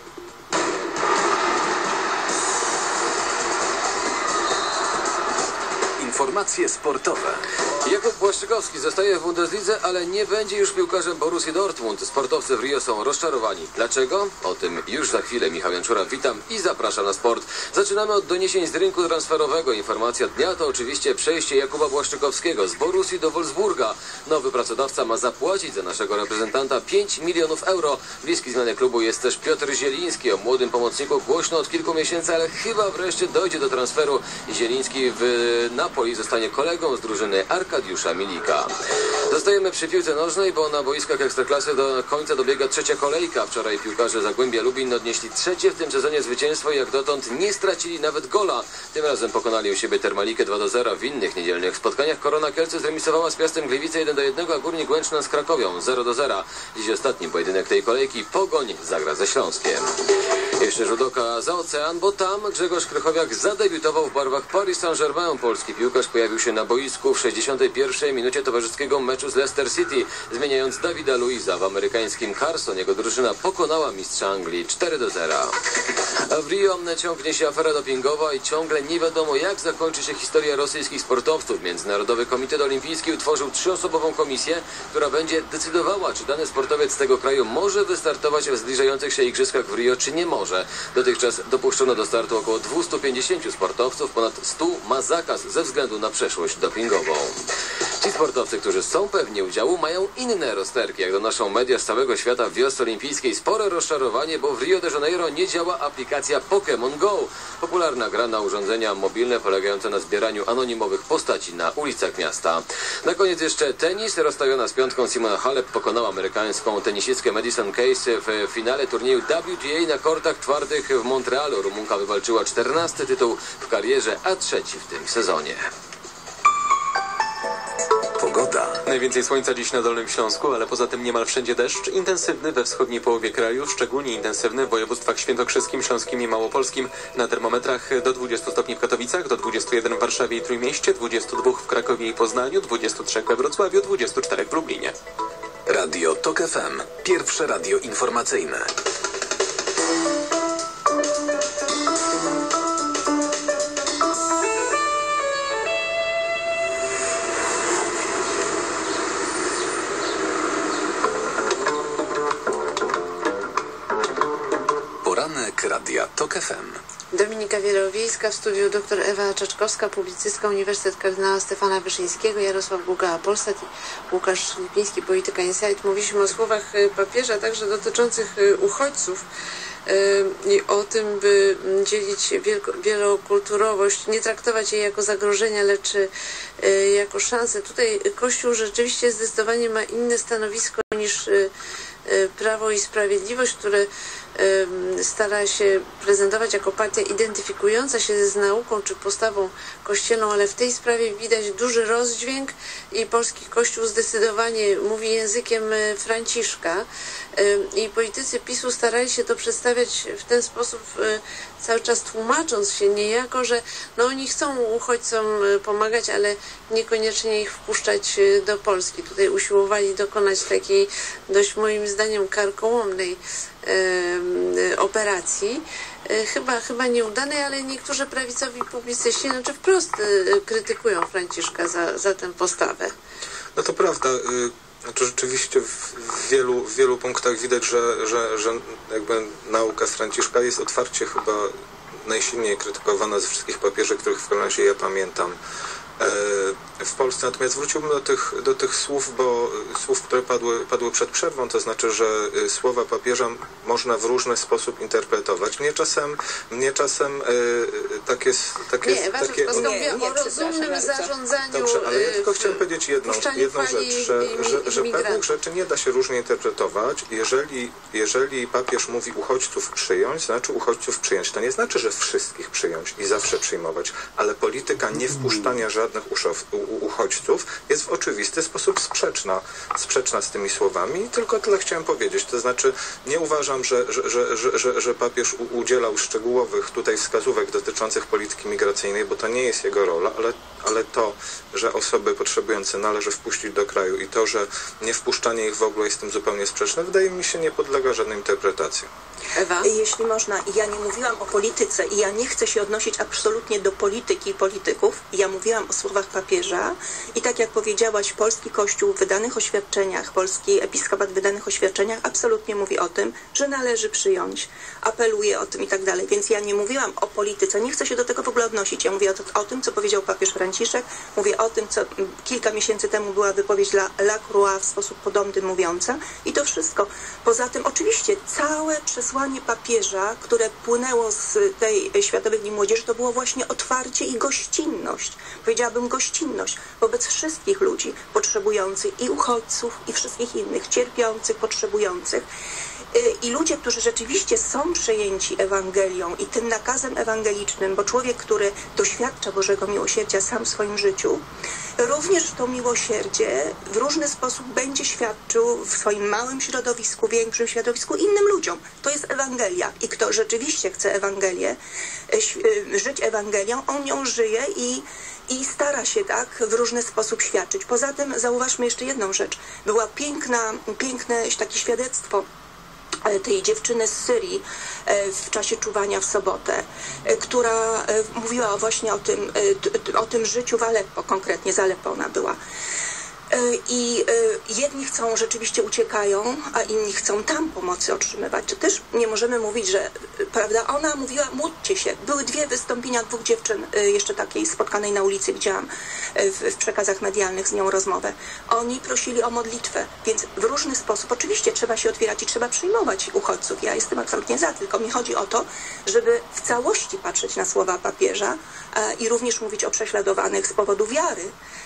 Informacje sportowe. Jakub Błaszczykowski zostaje w Bundeslidze, ale nie będzie już piłkarzem Borussii Dortmund. Sportowcy w Rio są rozczarowani. Dlaczego? O tym już za chwilę. Michał Janczura, witam i zapraszam na sport. Zaczynamy od doniesień z rynku transferowego. Informacja dnia to oczywiście przejście Jakuba Błaszczykowskiego z Borussii do Wolfsburga. Nowy pracodawca ma zapłacić za naszego reprezentanta pięć milionów euro. Bliski zmiany klubu jest też Piotr Zieliński. O młodym pomocniku głośno od kilku miesięcy, ale chyba wreszcie dojdzie do transferu. Zieliński w Napoli zostanie kolegą z drużyny Arkadiusza Milika. Zostajemy przy piłce nożnej, bo na boiskach Ekstraklasy do końca dobiega trzecia kolejka. Wczoraj piłkarze Zagłębia Lubin odnieśli trzecie w tym sezonie zwycięstwo i jak dotąd nie stracili nawet gola. Tym razem pokonali u siebie Termalikę dwa do zera. W innych niedzielnych spotkaniach Korona Kielce zremisowała z Piastem Gliwice jeden do jednego, a Górnik Łęczna z Krakowią zero do zera. Dziś ostatni pojedynek tej kolejki. Pogoń zagra ze Śląskiem. Jeszcze rzut oka za ocean, bo tam Grzegorz Krychowiak zadebiutował w barwach Paris Saint-Germain. Polski piłkarz pojawił się na boisku w sześćdziesiątej pierwszej minucie towarzyskiego meczu z Leicester City, zmieniając Davida Luiza. W amerykańskim Carson jego drużyna pokonała mistrza Anglii cztery do zera. A w Rio ciągnie się afera dopingowa i ciągle nie wiadomo, jak zakończy się historia rosyjskich sportowców. Międzynarodowy Komitet Olimpijski utworzył trzyosobową komisję, która będzie decydowała, czy dany sportowiec z tego kraju może wystartować w zbliżających się igrzyskach w Rio, czy nie może. Dotychczas dopuszczono do startu około dwieście pięćdziesiąt sportowców, ponad stu ma zakaz ze względu na przeszłość dopingową. Ci sportowcy, którzy są pewni udziału, mają inne rozterki. Jak donoszą media z całego świata, w wiosce olimpijskiej spore rozczarowanie, bo w Rio de Janeiro nie działa aplikacja Pokémon Go. Popularna gra na urządzenia mobilne polegające na zbieraniu anonimowych postaci na ulicach miasta. Na koniec jeszcze tenis. Rozstawiona z piątką Simona Halep pokonała amerykańską tenisistkę Madison Keys w finale turnieju W T A na kortach twardych w Montrealu. Rumunka wywalczyła czternasty tytuł w karierze, a trzeci w tym sezonie. Pogoda. Najwięcej słońca dziś na Dolnym Śląsku, ale poza tym niemal wszędzie deszcz. Intensywny we wschodniej połowie kraju, szczególnie intensywny w województwach świętokrzyskim, śląskim i małopolskim. Na termometrach do dwudziestu stopni w Katowicach, do dwudziestu jeden w Warszawie i Trójmieście, dwudziestu dwóch w Krakowie i Poznaniu, dwudziestu trzech we Wrocławiu, dwudziestu czterech w Lublinie. Radio TOK F M. Pierwsze radio informacyjne. Poranek Radia TOK F M. Dominika Wielowiejska, w studiu dr Ewa Czaczkowska, publicystka, Uniwersytet Kardynała Stefana Wyszyńskiego, Jarosław Gugała, Polsat i Łukasz Lipiński, Polityka Insight. Mówiliśmy o słowach papieża, także dotyczących uchodźców i o tym, by dzielić wielokulturowość, nie traktować jej jako zagrożenia, lecz jako szansę. Tutaj Kościół rzeczywiście zdecydowanie ma inne stanowisko niż Prawo i Sprawiedliwość, które stara się prezentować jako partia identyfikująca się z nauką czy postawą kościelną, ale w tej sprawie widać duży rozdźwięk i polski Kościół zdecydowanie mówi językiem Franciszka i politycy PiSu starali się to przedstawiać w ten sposób, cały czas tłumacząc się niejako, że no oni chcą uchodźcom pomagać, ale niekoniecznie ich wpuszczać do Polski. Tutaj usiłowali dokonać takiej dość moim zdaniem karkołomnej e, operacji. E, chyba, chyba nieudanej, ale niektórzy prawicowi publicyści znaczy wprost e, krytykują Franciszka za, za tę postawę. No to prawda. Znaczy rzeczywiście w wielu, w wielu punktach widać, że, że, że jakby nauka Franciszka jest otwarcie chyba najsilniej krytykowana ze wszystkich papieży, których w każdym razie ja pamiętam w Polsce. Natomiast wróciłbym do tych, do tych słów, bo słów, które padły, padły przed przerwą, to znaczy, że słowa papieża można w różny sposób interpretować. Mnie czasem, mnie czasem tak jest... Tak nie, jest Ewa takie, on... nie, o rozumnym zarządzaniu. Dobrze, ale ja tylko chciałem powiedzieć jedną, jedną rzecz, że, że, że pewnych rzeczy nie da się różnie interpretować. Jeżeli, jeżeli papież mówi uchodźców przyjąć, znaczy uchodźców przyjąć. To nie znaczy, że wszystkich przyjąć i zawsze przyjmować, ale polityka nie wpuszczania żadnych uszow, uchodźców jest w oczywisty sposób sprzeczna, sprzeczna z tymi słowami i tylko tyle chciałem powiedzieć. To znaczy nie uważam, że, że, że, że, że, że papież udzielał szczegółowych tutaj wskazówek dotyczących polityki migracyjnej, bo to nie jest jego rola, ale, ale to, że osoby potrzebujące należy wpuścić do kraju i to, że nie wpuszczanie ich w ogóle jest z tym zupełnie sprzeczne, wydaje mi się nie podlega żadnej interpretacji. Ewa? Jeśli można, ja nie mówiłam o polityce i ja nie chcę się odnosić absolutnie do polityki i polityków. Ja mówiłam o słowach papieża i tak jak powiedziałaś, polski Kościół w wydanych oświadczeniach, polski episkopat w wydanych oświadczeniach absolutnie mówi o tym, że należy przyjąć, apeluje o tym i tak dalej. Więc ja nie mówiłam o polityce, nie chcę się do tego w ogóle odnosić. Ja mówię o, o tym, co powiedział papież Franciszek, mówię o tym, co kilka miesięcy temu była wypowiedź dla La Croix w sposób podobny mówiąca i to wszystko. Poza tym oczywiście całe przesłanie papieża, które płynęło z tej Światowych Dni Młodzieży, to było właśnie otwarcie i gościnność. Powiedziałabym gościnność wobec wszystkich ludzi potrzebujących i uchodźców i wszystkich innych, cierpiących, potrzebujących. I ludzie, którzy rzeczywiście są przejęci Ewangelią i tym nakazem ewangelicznym, bo człowiek, który doświadcza Bożego miłosierdzia sam w swoim życiu, również to miłosierdzie w różny sposób będzie świadczył w swoim małym środowisku, większym środowisku innym ludziom. To jest Ewangelia. I kto rzeczywiście chce Ewangelię, żyć Ewangelią, on ją żyje i i stara się tak w różny sposób świadczyć. Poza tym zauważmy jeszcze jedną rzecz. Była piękna, piękne takie świadectwo tej dziewczyny z Syrii w czasie czuwania w sobotę, która mówiła właśnie o tym, o tym życiu w Aleppo, konkretnie z Aleppo ona była. I jedni chcą, rzeczywiście uciekają, a inni chcą tam pomocy otrzymywać. Czy też nie możemy mówić, że, prawda, ona mówiła, módlcie się. Były dwie wystąpienia dwóch dziewczyn, jeszcze takiej spotkanej na ulicy, widziałam w, w przekazach medialnych z nią rozmowę. Oni prosili o modlitwę, więc w różny sposób, oczywiście trzeba się otwierać i trzeba przyjmować uchodźców. Ja jestem absolutnie za, tylko mi chodzi o to, żeby w całości patrzeć na słowa papieża i również mówić o prześladowanych z powodu wiary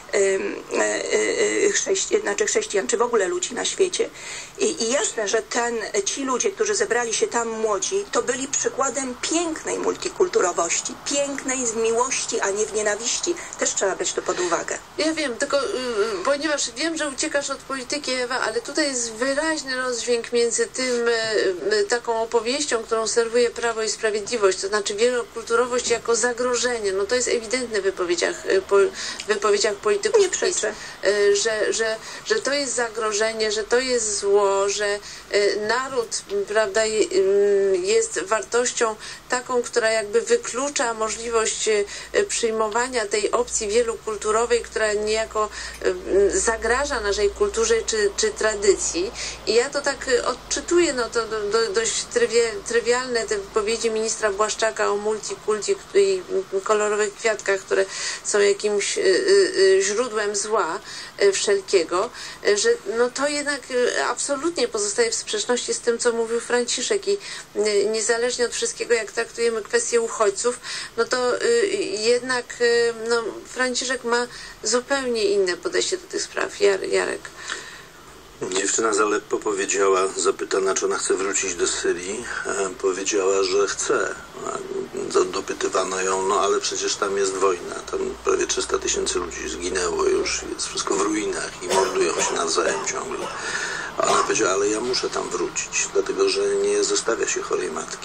chrześcijan, znaczy chrześcijan, czy w ogóle ludzi na świecie. I, i jasne, że ten, ci ludzie, którzy zebrali się tam młodzi, to byli przykładem pięknej multikulturowości, pięknej z miłości, a nie w nienawiści. Też trzeba brać to pod uwagę. Ja wiem, tylko y, ponieważ wiem, że uciekasz od polityki, Ewa, ale tutaj jest wyraźny rozdźwięk między tym y, y, taką opowieścią, którą serwuje Prawo i Sprawiedliwość, to znaczy wielokulturowość jako zagrożenie. No to jest ewidentne w wypowiedziach, y, po, wypowiedziach polityków. Nie przeczę. Że, że, że to jest zagrożenie, że to jest zło, że naród, prawda, jest wartością taką, która jakby wyklucza możliwość przyjmowania tej opcji wielokulturowej, która niejako zagraża naszej kulturze czy, czy tradycji. I ja to tak odczytuję, no to do, do, dość trywie, trywialne te wypowiedzi ministra Błaszczaka o multikulti i kolorowych kwiatkach, które są jakimś źródłem zła wszelkiego, że no to jednak absolutnie pozostaje w sprzeczności z tym, co mówił Franciszek i niezależnie od wszystkiego, jak traktujemy kwestię uchodźców, no to jednak no, Franciszek ma zupełnie inne podejście do tych spraw. Jar, Jarek. Dziewczyna z Aleppo powiedziała, zapytana, czy ona chce wrócić do Syrii, powiedziała, że chce. Dopytywano ją, no ale przecież tam jest wojna, tam prawie trzysta tysięcy ludzi zginęło już, jest wszystko w ruinach i mordują się nawzajem ciągle. A ona powiedziała, ale ja muszę tam wrócić, dlatego że nie zostawia się chorej matki.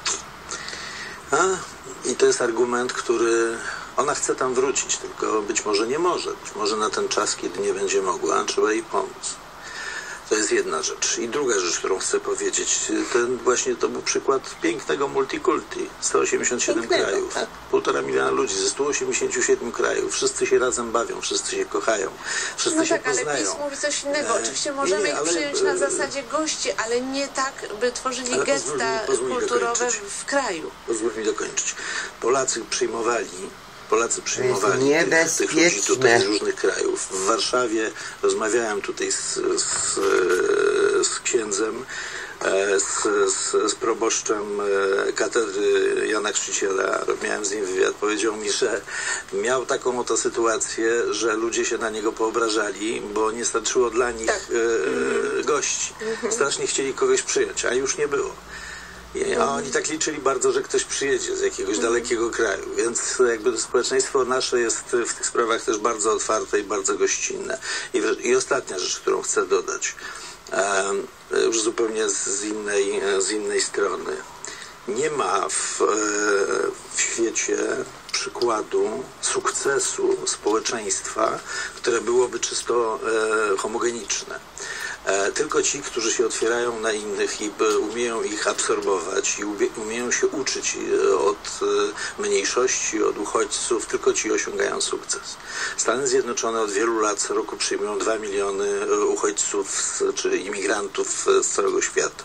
A, i to jest argument, który... Ona chce tam wrócić, tylko być może nie może, być może na ten czas, kiedy nie będzie mogła, trzeba jej pomóc. To jest jedna rzecz. I druga rzecz, którą chcę powiedzieć, ten właśnie to był przykład pięknego multikulti. sto osiemdziesiąt siedem Pięknego, krajów, tak. Półtora miliona ludzi ze stu osiemdziesięciu siedmiu krajów. Wszyscy się razem bawią, wszyscy się kochają, wszyscy no się tak, poznają. Ale PiS mówi coś innego. Oczywiście możemy nie, nie, ich przyjąć na zasadzie gości, ale nie tak, by tworzyli ale getta pozwól mi, pozwól kulturowe w kraju. Pozwól mi dokończyć. Polacy przyjmowali Polacy przyjmowali tych, tych ludzi tutaj z różnych krajów. W Warszawie rozmawiałem tutaj z, z, z księdzem, z, z, z proboszczem katedry Jana Chrzciciela. Miałem z nim wywiad. Powiedział mi, że miał taką oto sytuację, że ludzie się na niego poobrażali, bo nie starczyło dla nich tak. e, gości. Strasznie chcieli kogoś przyjąć, a już nie było. A oni tak liczyli bardzo, że ktoś przyjedzie z jakiegoś dalekiego kraju, więc jakby społeczeństwo nasze jest w tych sprawach też bardzo otwarte i bardzo gościnne. I, i ostatnia rzecz, którą chcę dodać, e, już zupełnie z, z, innej, z innej strony. Nie ma w, w świecie przykładu sukcesu społeczeństwa, które byłoby czysto e, homogeniczne. Tylko ci, którzy się otwierają na innych i umieją ich absorbować i umieją się uczyć od mniejszości, od uchodźców, tylko ci osiągają sukces. Stany Zjednoczone od wielu lat co roku przyjmują dwa miliony uchodźców czy imigrantów z całego świata.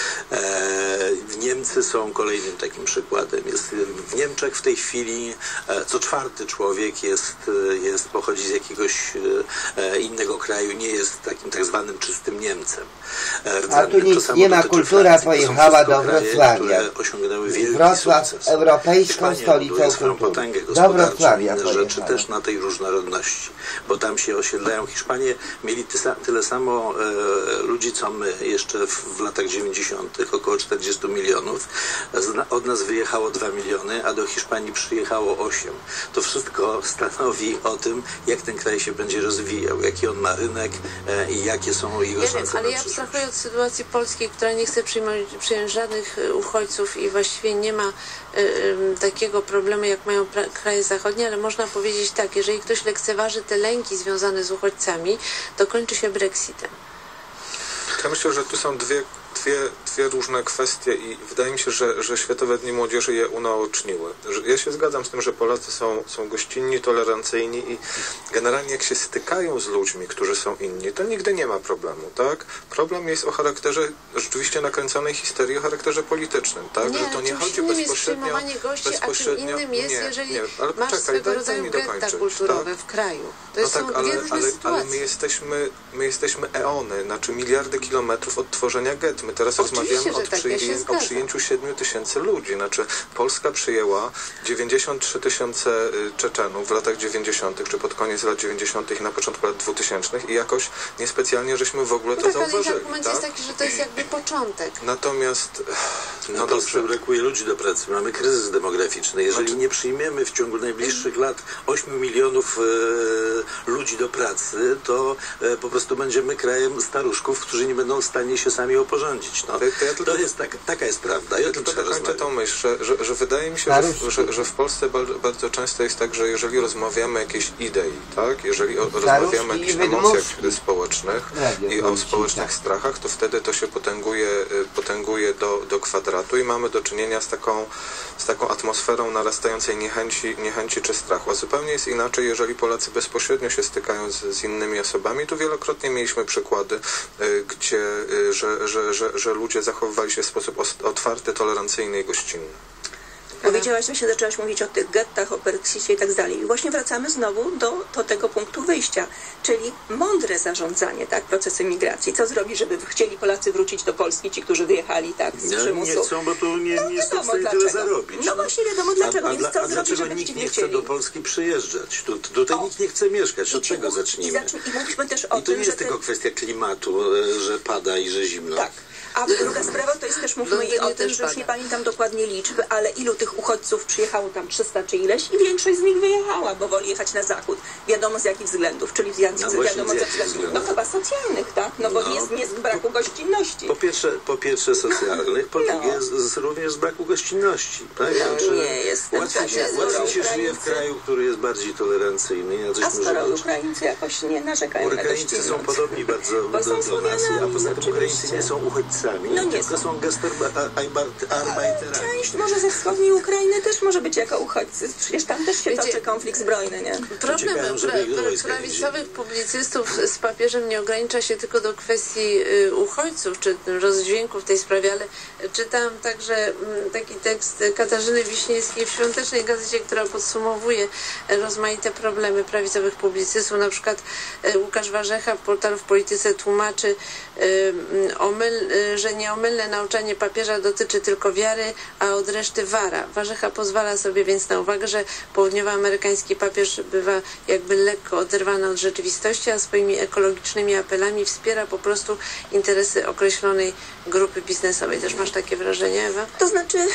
Niemcy są kolejnym takim przykładem. Jest w Niemczech w tej chwili co czwarty człowiek jest, jest, pochodzi z jakiegoś innego kraju, nie jest takim tak zwanym czystym Niemcem. A tu nic nie ma, kultura pojechała do Wrocławia. Wrocław sukces. Europejską Hiszpania stolicą kultury. Do Wrocławia inne rzeczy też na tej różnorodności, bo tam się osiedlają. Hiszpanie mieli tyle samo e, ludzi, co my jeszcze w, w latach dziewięćdziesiątych, około czterdziestu milionów. Od nas wyjechało dwa miliony, a do Hiszpanii przyjechało osiem. To wszystko stanowi o tym, jak ten kraj się będzie rozwijał, jaki on ma rynek e, i jakie są jego ja szanse wiem, ale na ja przyszłość. abstrahuję od sytuacji polskiej, która nie chce przyjąć, przyjąć żadnych uchodźców i właściwie nie ma y, y, takiego problemu, jak mają kraje zachodnie, ale można powiedzieć tak, jeżeli ktoś lekceważy te lęki związane z uchodźcami, to kończy się Brexitem. Ja myślę, że tu są dwie, dwie, dwie różne kwestie i wydaje mi się, że, że Światowe Dni Młodzieży je unaoczniły. Ja się zgadzam z tym, że Polacy są, są gościnni, tolerancyjni i generalnie jak się stykają z ludźmi, którzy są inni, to nigdy nie ma problemu, tak? Problem jest o charakterze rzeczywiście nakręconej histerii, o charakterze politycznym, tak? Nie, że to nie chodzi bezpośrednio... Jest gości, bezpośrednio a czym innym jest, nie, jeżeli nie, ale masz poczekaj, swego rodzaju mi getta dokończyć, kulturowe tak? w kraju. To No są tak, dwie ale, różne ale, sytuacje. ale my jesteśmy, my jesteśmy eony, znaczy miliardy kilometrów od tworzenia gett. My teraz Oczywiście, rozmawiamy że od tak, przyję, ja się o zgadzam. przyjęciu siedmiu tysięcy ludzi. Znaczy Polska przyjęła dziewięćdziesiąt trzy tysiące Czeczenów w latach dziewięćdziesiątych, czy pod koniec lat dziewięćdziesiątych i na początku lat dwutysięcznych i jakoś niespecjalnie żeśmy w ogóle No to tak, ale zauważyli. argument Tak? jest taki, że to jest jakby początek. Natomiast No no Polsce dobrze. brakuje ludzi do pracy. Mamy kryzys demograficzny. Jeżeli Znaczy- nie przyjmiemy w ciągu najbliższych lat ośmiu milionów e, ludzi do pracy, to e, po prostu będziemy krajem staruszków, którzy nie będą w stanie się sami oporządzić. No, To- to ja tylko- to jest tak, taka jest prawda. I o Ja tym tylko trzeba dokończę rozmawiać. tą myśl, że, że, że wydaje mi się, że, że, że w Polsce bardzo, bardzo często jest tak, że jeżeli rozmawiamy o jakiejś idei, tak, jeżeli o, rozmawiamy o i jakichś wydmuszki. emocjach społecznych Radio i o Polski, społecznych tak. strachach, to wtedy to się potęguje, y, potęguje do, do kwadratu i mamy do czynienia z taką, z taką atmosferą narastającej niechęci, niechęci czy strachu. A zupełnie jest inaczej, jeżeli Polacy bezpośrednio się stykają z, z innymi osobami. Tu wielokrotnie mieliśmy przykłady, y, gdzie, y, że, że, że, że ludzie zachowywali się w sposób os- otwarty, tolerancyjny i gościnny. Powiedziałaś, że się zaczęłaś mówić o tych gettach, o Brexicie i tak dalej. I właśnie wracamy znowu do, do tego punktu wyjścia, czyli mądre zarządzanie, tak, procesem migracji. Co zrobić, żeby chcieli Polacy wrócić do Polski, ci, którzy wyjechali, tak, z Nie, przymusu? nie chcą, bo tu nie, No nie są w wiadomo stanie tyle dlaczego. zarobić. No właśnie wiadomo dlaczego, a, a, więc dla- co a zrobić, dlaczego żeby nikt ci nie nie chce chcieli? do Polski przyjeżdżać? Tu, tutaj O. nikt nie chce mieszkać. Od I czego ci- zacznijmy? I, zacznij, I mówiliśmy też o I to tym, nie że jest ten- tylko kwestia klimatu, e, że pada i że zimno. Tak. A druga sprawa to jest też, mówmy i o Londynie tym, też że już pada. nie pamiętam dokładnie liczby, ale ilu tych uchodźców przyjechało tam trzysta czy ileś i większość z nich wyjechała, bo woli jechać na zachód. Wiadomo z jakich względów, czyli z, z, No właśnie, wiadomo z ze jakich względów, no względów? chyba socjalnych, tak? No bo No. nie, z, nie z braku gościnności. Po pierwsze, po pierwsze socjalnych, po No. drugie z, z, również z braku gościnności. Tak? No, Znaczy, nie jestem łatwiej się, taka, łatwiej się skoro żyje w Ukraińcy- kraju, który jest bardziej tolerancyjny. Jacyś A skoro może- Ukraińcy jakoś nie narzekają na Ukraińcy są gościnność. podobni bardzo Bo do, są do nas, a Słowianami, poza tym Ukraińcy oczywiście. nie są uchodźcami, No nie tylko są. są gastarbeiterami. Część może ze wschodniej Ukrainy też może być jako uchodźcy. Przecież tam też się Wiecie, toczy konflikt zbrojny, nie? Problem Czekają, żeby pra, ich do pra, wojska prawicowych publicystów z papieżem nie ogranicza się tylko do kwestii y, uchodźców czy rozdźwięku w tej sprawie, ale czytałam także mm, taki tekst Katarzyny Wiśniewskiej w świątecznej gazecie, która podsumowuje e, rozmaite problemy prawicowych publicystów. Na przykład e, Łukasz Warzecha w portalu W Polityce tłumaczy, y, omyl, y, że nieomylne nauczanie papieża dotyczy tylko wiary, a od reszty wara. Warzecha pozwala sobie więc na uwagę, że południowoamerykański papież bywa jakby lekko oderwany od rzeczywistości, a swoimi ekologicznymi apelami wspiera po prostu interesy określonej grupy biznesowej. Też masz takie wrażenie, Ewa? To znaczy, em,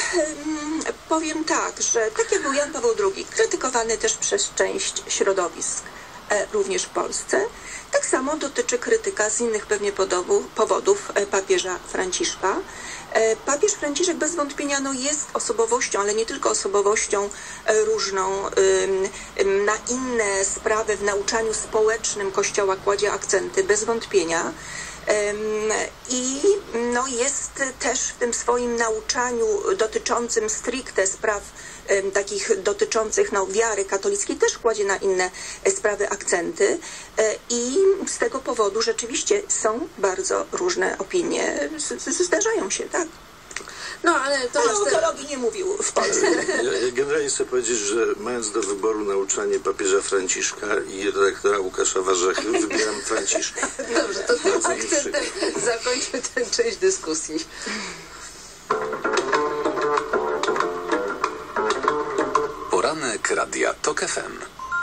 powiem tak, że tak jak był Jan Paweł drugi, krytykowany też przez część środowisk, e, również w Polsce, tak samo dotyczy krytyka z innych pewnie powodów, powodów e, papieża Franciszka. E, Papież Franciszek bez wątpienia no, jest osobowością, ale nie tylko osobowością e, różną. Ym, ym, na inne sprawy w nauczaniu społecznym Kościoła kładzie akcenty, bez wątpienia. Ym, I no, jest też w tym swoim nauczaniu dotyczącym stricte spraw ym, takich dotyczących no, wiary katolickiej też kładzie na inne e, sprawy akcenty. Y, I z tego powodu rzeczywiście są bardzo różne opinie. Z, z, zdarzają się, tak. No, ale to Ale masz o te... teologii nie mówił w Polsce. Ja, ja generalnie chcę powiedzieć, że mając do wyboru nauczanie papieża Franciszka i redaktora Łukasza Warzechy, wybieram Franciszka. Dobrze, to tym Bardzo mi akcentem zakończmy tę część dyskusji. Poranek Radia Tok F M.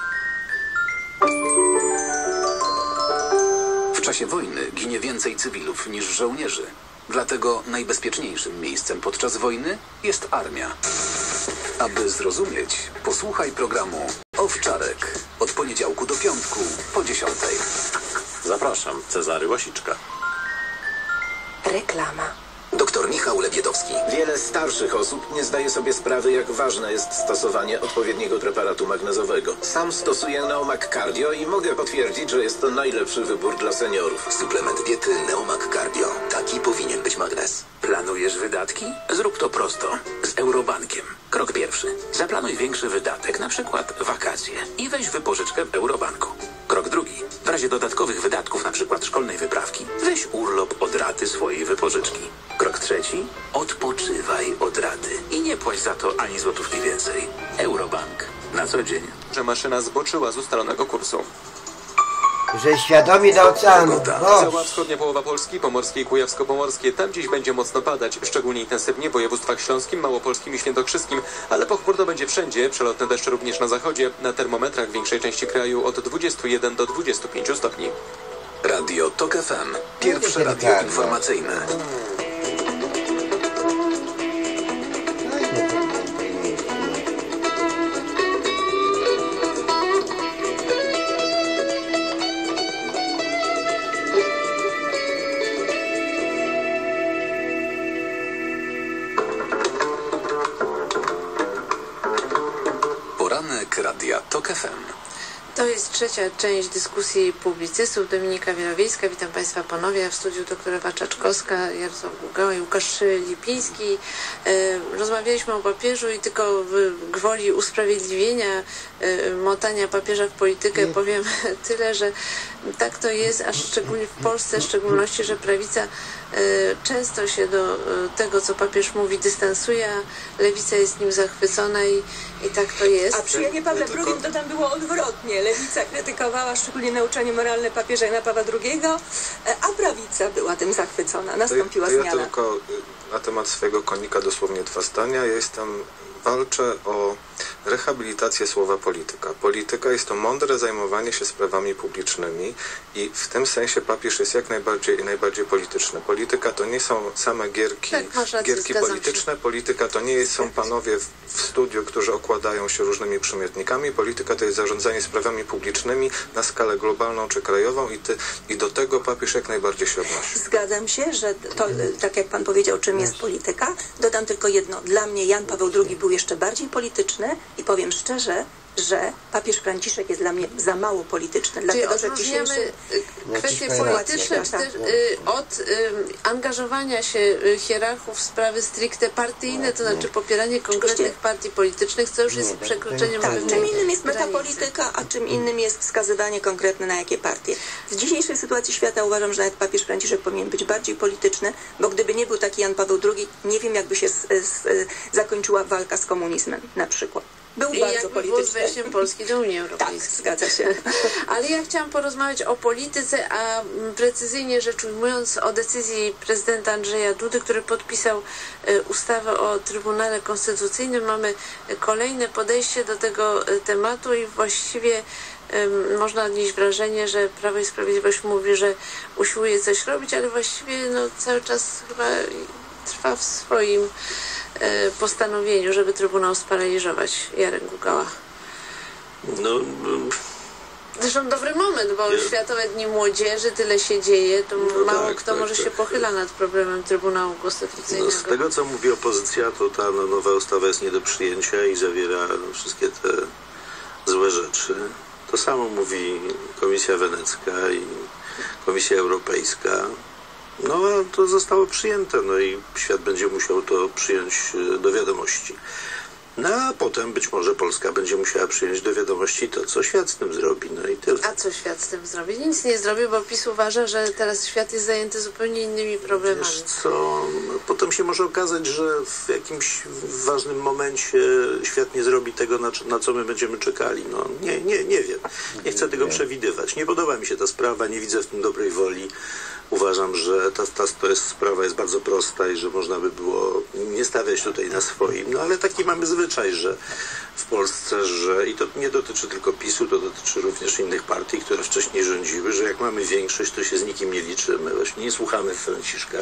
W czasie wojny ginie więcej cywilów niż żołnierzy. Dlatego najbezpieczniejszym miejscem podczas wojny jest armia. Aby zrozumieć, posłuchaj programu Owczarek od poniedziałku do piątku po dziesiątej. Zapraszam, Cezary Łasiczka. Reklama. Doktor Michał Lebiedowski. Wiele starszych osób nie zdaje sobie sprawy, jak ważne jest stosowanie odpowiedniego preparatu magnezowego. Sam stosuję Neomag Cardio i mogę potwierdzić, że jest to najlepszy wybór dla seniorów. Suplement diety Neomag Cardio. Tak jaki powinien być magnes. Planujesz wydatki? Zrób to prosto. Z Eurobankiem. Krok pierwszy. Zaplanuj większy wydatek, na przykład wakacje, i weź wypożyczkę w Eurobanku. Krok drugi. W razie dodatkowych wydatków, na przykład szkolnej wyprawki, weź urlop od raty swojej wypożyczki. Krok trzeci. Odpoczywaj od raty i nie płać za to ani złotówki więcej. Eurobank. Na co dzień. Że maszyna zboczyła z ustalonego kursu. Że świadomie do oceanu. Cała wschodnia połowa Polski, Pomorskie i Kujawsko-Pomorskie. Tam dziś będzie mocno padać, szczególnie intensywnie w województwach śląskim, małopolskim i świętokrzyskim, ale pochmurno będzie wszędzie, przelotne deszcze również na zachodzie. Na termometrach w większej części kraju od dwudziestu jeden do dwudziestu pięciu stopni. Radio TOK F M. Pierwsze radio informacyjne. Poranek Radia TOK F M. To jest trzecia część dyskusji publicystów. Dominika Wielowiejska, witam Państwa ponownie, w studiu doktor Ewa Czaczkowska, Jarosław Gugała i Łukasz Lipiński. E, rozmawialiśmy o papieżu i tylko w gwoli usprawiedliwienia e, motania papieża w politykę powiem tyle, że tak to jest, a szczególnie w Polsce, w szczególności, że prawica e, często się do e, tego, co papież mówi, dystansuje, a lewica jest nim zachwycona i, i tak to jest. A przy Janie Pawle drugim to tam było odwrotnie. Lewica krytykowała szczególnie nauczanie moralne papieża Jana Pawła drugiego, a prawica była tym zachwycona. Nastąpiła to ja, to zmiana. Ja tylko na temat swojego konika dosłownie dwa zdania. Ja jestem, walczę o rehabilitację słowa polityka. Polityka jest to mądre zajmowanie się sprawami publicznymi i w tym sensie papież jest jak najbardziej i najbardziej polityczny. Polityka to nie są same gierki, tak, rację, gierki polityczne. Się. Polityka to nie jest, są panowie w, w studiu, którzy okładają się różnymi przymiotnikami. Polityka to jest zarządzanie sprawami publicznymi na skalę globalną czy krajową i, ty, i do tego papież jak najbardziej się odnosi. Zgadzam się, że to, tak jak pan powiedział, czym jest polityka. Dodam tylko jedno. Dla mnie Jan Paweł drugi był jeszcze bardziej polityczny i powiem szczerze, że papież Franciszek jest dla mnie za mało polityczny. Dlatego, że dzisiejszy... kwestie polityczne też, y, od y, angażowania się y, hierarchów w sprawy stricte partyjne, to znaczy popieranie konkretnych partii politycznych, co już jest przekroczeniem tak, pewnej czym innym jest granicy. metapolityka, a czym innym jest wskazywanie konkretne na jakie partie. W dzisiejszej sytuacji świata uważam, że nawet papież Franciszek powinien być bardziej polityczny, bo gdyby nie był taki Jan Paweł drugi, nie wiem jakby się z, z, zakończyła walka z komunizmem na przykład. Był I bardzo jakby polityczny. było z wejściem Polski do Unii Europejskiej. Tak, zgadza się. Ale ja chciałam porozmawiać o polityce, a precyzyjnie rzecz ujmując o decyzji prezydenta Andrzeja Dudy, który podpisał ustawę o Trybunale Konstytucyjnym. Mamy kolejne podejście do tego tematu i właściwie można odnieść wrażenie, że Prawo i Sprawiedliwość mówi, że usiłuje coś robić, ale właściwie no, cały czas chyba trwa w swoim postanowieniu, żeby Trybunał sparaliżować. Jarek Gugała. No, Zresztą dobry moment, bo ja... Światowe Dni Młodzieży, tyle się dzieje, to no mało tak, kto tak, może tak, się tak. pochyla nad problemem Trybunału Konstytucyjnego. No, z tego, co mówi opozycja, to ta no, nowa ustawa jest nie do przyjęcia i zawiera wszystkie te złe rzeczy. To samo mówi Komisja Wenecka i Komisja Europejska. No, a to zostało przyjęte, no i świat będzie musiał to przyjąć do wiadomości. No, a potem być może Polska będzie musiała przyjąć do wiadomości to, co świat z tym zrobi, no i tyle. A co świat z tym zrobi? Nic nie zrobi, bo PiS uważa, że teraz świat jest zajęty zupełnie innymi problemami. Wiesz co, no, potem się może okazać, że w jakimś ważnym momencie świat nie zrobi tego, na, na co my będziemy czekali. No, nie, nie, nie wiem. Nie chcę tego przewidywać. Nie podoba mi się ta sprawa, nie widzę w tym dobrej woli. Uważam, że ta, ta to jest, sprawa jest bardzo prosta i że można by było nie stawiać tutaj na swoim. No ale taki mamy zwyczaj, że w Polsce, że i to nie dotyczy tylko PiSu, to dotyczy również innych partii, które wcześniej rządziły, że jak mamy większość, to się z nikim nie liczymy. Właśnie nie słuchamy Franciszka,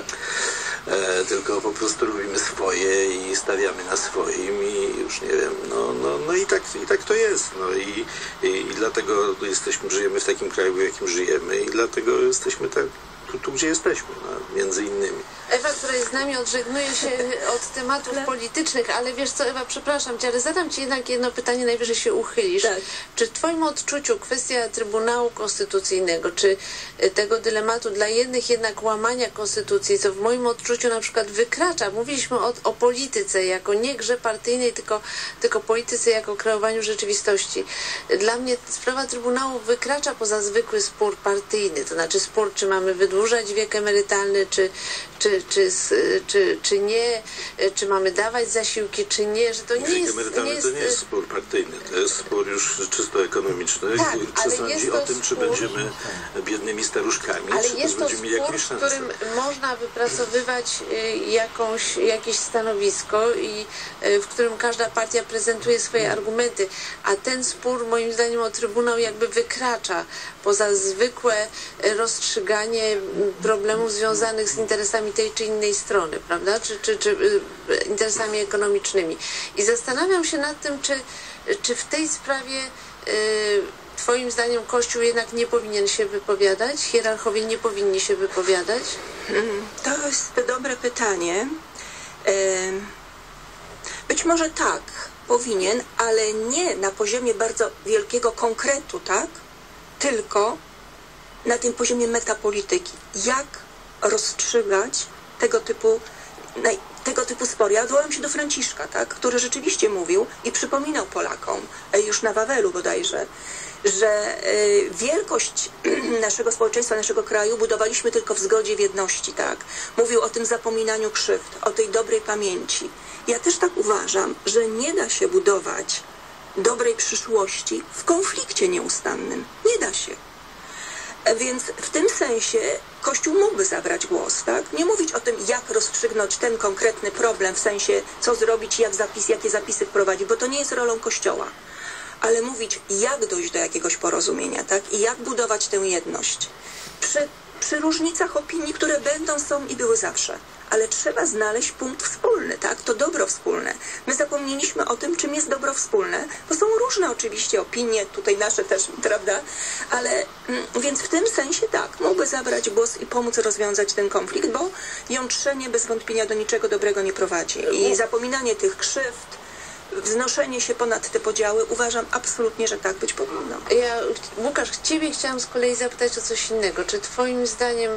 e, tylko po prostu robimy swoje i stawiamy na swoim i już nie wiem, no, no, no i, tak, i tak to jest. No i, i, i dlatego jesteśmy, żyjemy w takim kraju, w jakim żyjemy i dlatego jesteśmy tak tu, tu gdzie jesteśmy, no, między innymi. Ewa, która jest z nami, odżegnuje się od tematów politycznych, ale wiesz co, Ewa, przepraszam cię, ale zadam ci jednak jedno pytanie, najwyżej się uchylisz. Tak. Czy w twoim odczuciu kwestia Trybunału Konstytucyjnego, czy tego dylematu dla jednych jednak łamania Konstytucji, co w moim odczuciu na przykład wykracza, mówiliśmy o, o polityce jako nie grze partyjnej, tylko, tylko polityce jako kreowaniu rzeczywistości. Dla mnie sprawa Trybunału wykracza poza zwykły spór partyjny, to znaczy spór, czy mamy wydłużać wiek emerytalny, czy, czy, czy, czy, czy nie, czy mamy dawać zasiłki, czy nie, że to nie jest... emerytalny nie jest, to nie jest spór partyjny, to jest spór już czysto ekonomiczny, tak, który sądzi o tym, spór, czy będziemy biednymi staruszkami, ale czy jest to będziemy mieli spór, jakieś w szanse. którym można wypracowywać jakąś, jakieś stanowisko i w którym każda partia prezentuje swoje argumenty, a ten spór moim zdaniem o Trybunał jakby wykracza poza zwykłe rozstrzyganie problemów związanych z interesami tej czy innej strony, prawda, czy, czy, czy interesami ekonomicznymi. I zastanawiam się nad tym, czy, czy w tej sprawie y, twoim zdaniem Kościół jednak nie powinien się wypowiadać? Hierarchowie nie powinni się wypowiadać? To jest dobre pytanie. Być może tak, powinien, ale nie na poziomie bardzo wielkiego konkretu, tak? Tylko na tym poziomie metapolityki. Jak rozstrzygać tego typu, tego typu spory. Ja odwołam się do Franciszka, tak? Który rzeczywiście mówił i przypominał Polakom, już na Wawelu bodajże, że wielkość naszego społeczeństwa, naszego kraju budowaliśmy tylko w zgodzie, w jedności, tak? Mówił o tym zapominaniu krzywd, o tej dobrej pamięci. Ja też tak uważam, że nie da się budować dobrej przyszłości w konflikcie nieustannym. Nie da się. Więc w tym sensie Kościół mógłby zabrać głos, tak? Nie mówić o tym, jak rozstrzygnąć ten konkretny problem, w sensie co zrobić, jak zapis, jakie zapisy wprowadzić, bo to nie jest rolą Kościoła. Ale mówić, jak dojść do jakiegoś porozumienia, tak? I jak budować tę jedność. Przy, przy różnicach opinii, które będą, są i były zawsze. Ale trzeba znaleźć punkt wspólny, tak? To dobro wspólne. My zapomnieliśmy o tym, czym jest dobro wspólne, bo są różne oczywiście opinie, tutaj nasze też, prawda? Ale mm, więc w tym sensie tak, mógłby zabrać głos i pomóc rozwiązać ten konflikt, bo jątrzenie bez wątpienia do niczego dobrego nie prowadzi. I zapominanie tych krzywd, wznoszenie się ponad te podziały, uważam absolutnie, że tak być powinno. Ja, Łukasz, ciebie chciałam z kolei zapytać o coś innego. Czy twoim zdaniem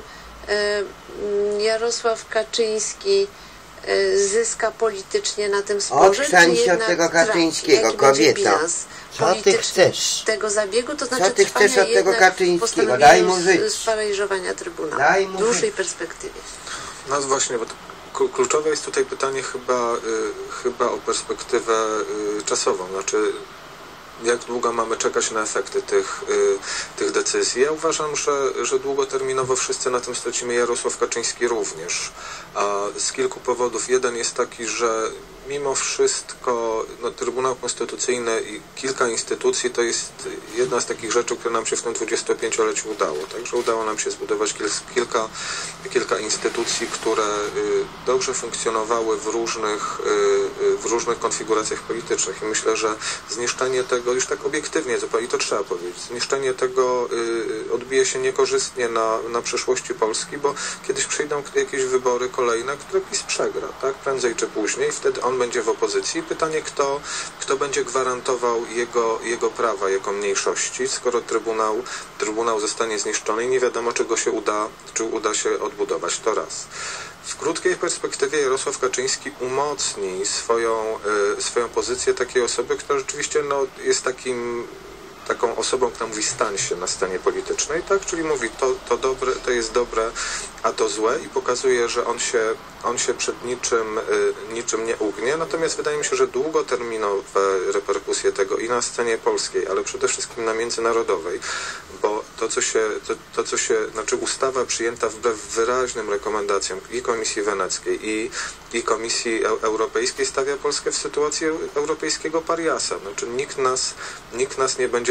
Jarosław Kaczyński zyska politycznie na tym sporze? Odstań się od tego Kaczyńskiego, kobieto. Co ty chcesz? Tego zabiegu, to znaczy Co ty chcesz od tego Kaczyńskiego? Daj mu żyć. Sparaliżowania Trybunału Daj mu w dłuższej żyć. perspektywie. No właśnie, bo to kluczowe jest tutaj pytanie chyba, y, chyba o perspektywę y, czasową. Znaczy, jak długo mamy czekać na efekty tych, y, tych decyzji. Ja uważam, że, że długoterminowo wszyscy na tym stracimy, Jarosław Kaczyński również. A z kilku powodów. Jeden jest taki, że mimo wszystko no, Trybunał Konstytucyjny i kilka instytucji to jest jedna z takich rzeczy, które nam się w tym dwudziestopięcioleciu udało. Także udało nam się zbudować kilka, kilka instytucji, które y, dobrze funkcjonowały w różnych, y, w różnych konfiguracjach politycznych. I myślę, że zniszczenie tego, już tak obiektywnie zupełnie, to trzeba powiedzieć, zniszczenie tego y, odbije się niekorzystnie na, na przyszłości Polski, bo kiedyś przyjdą jakieś wybory kolejne, które PiS przegra, tak? Prędzej czy później. Wtedy on będzie w opozycji. Pytanie, kto, kto będzie gwarantował jego, jego prawa jako mniejszości, skoro Trybunał, Trybunał zostanie zniszczony i nie wiadomo, czy go się uda, czy uda się odbudować. To raz. W krótkiej perspektywie Jarosław Kaczyński umocni swoją, y, swoją pozycję takiej osoby, która rzeczywiście no, jest takim taką osobą, która mówi stań się na scenie politycznej, tak? Czyli mówi to, to dobre, to jest dobre, a to złe i pokazuje, że on się, on się przed niczym, y, niczym nie ugnie. Natomiast wydaje mi się, że długoterminowe reperkusje tego i na scenie polskiej, ale przede wszystkim na międzynarodowej, bo to, co się, to, to, co się, znaczy ustawa przyjęta wbrew wyraźnym rekomendacjom i Komisji Weneckiej i, i Komisji Europejskiej stawia Polskę w sytuację europejskiego pariasa. Znaczy nikt nas, nikt nas nie będzie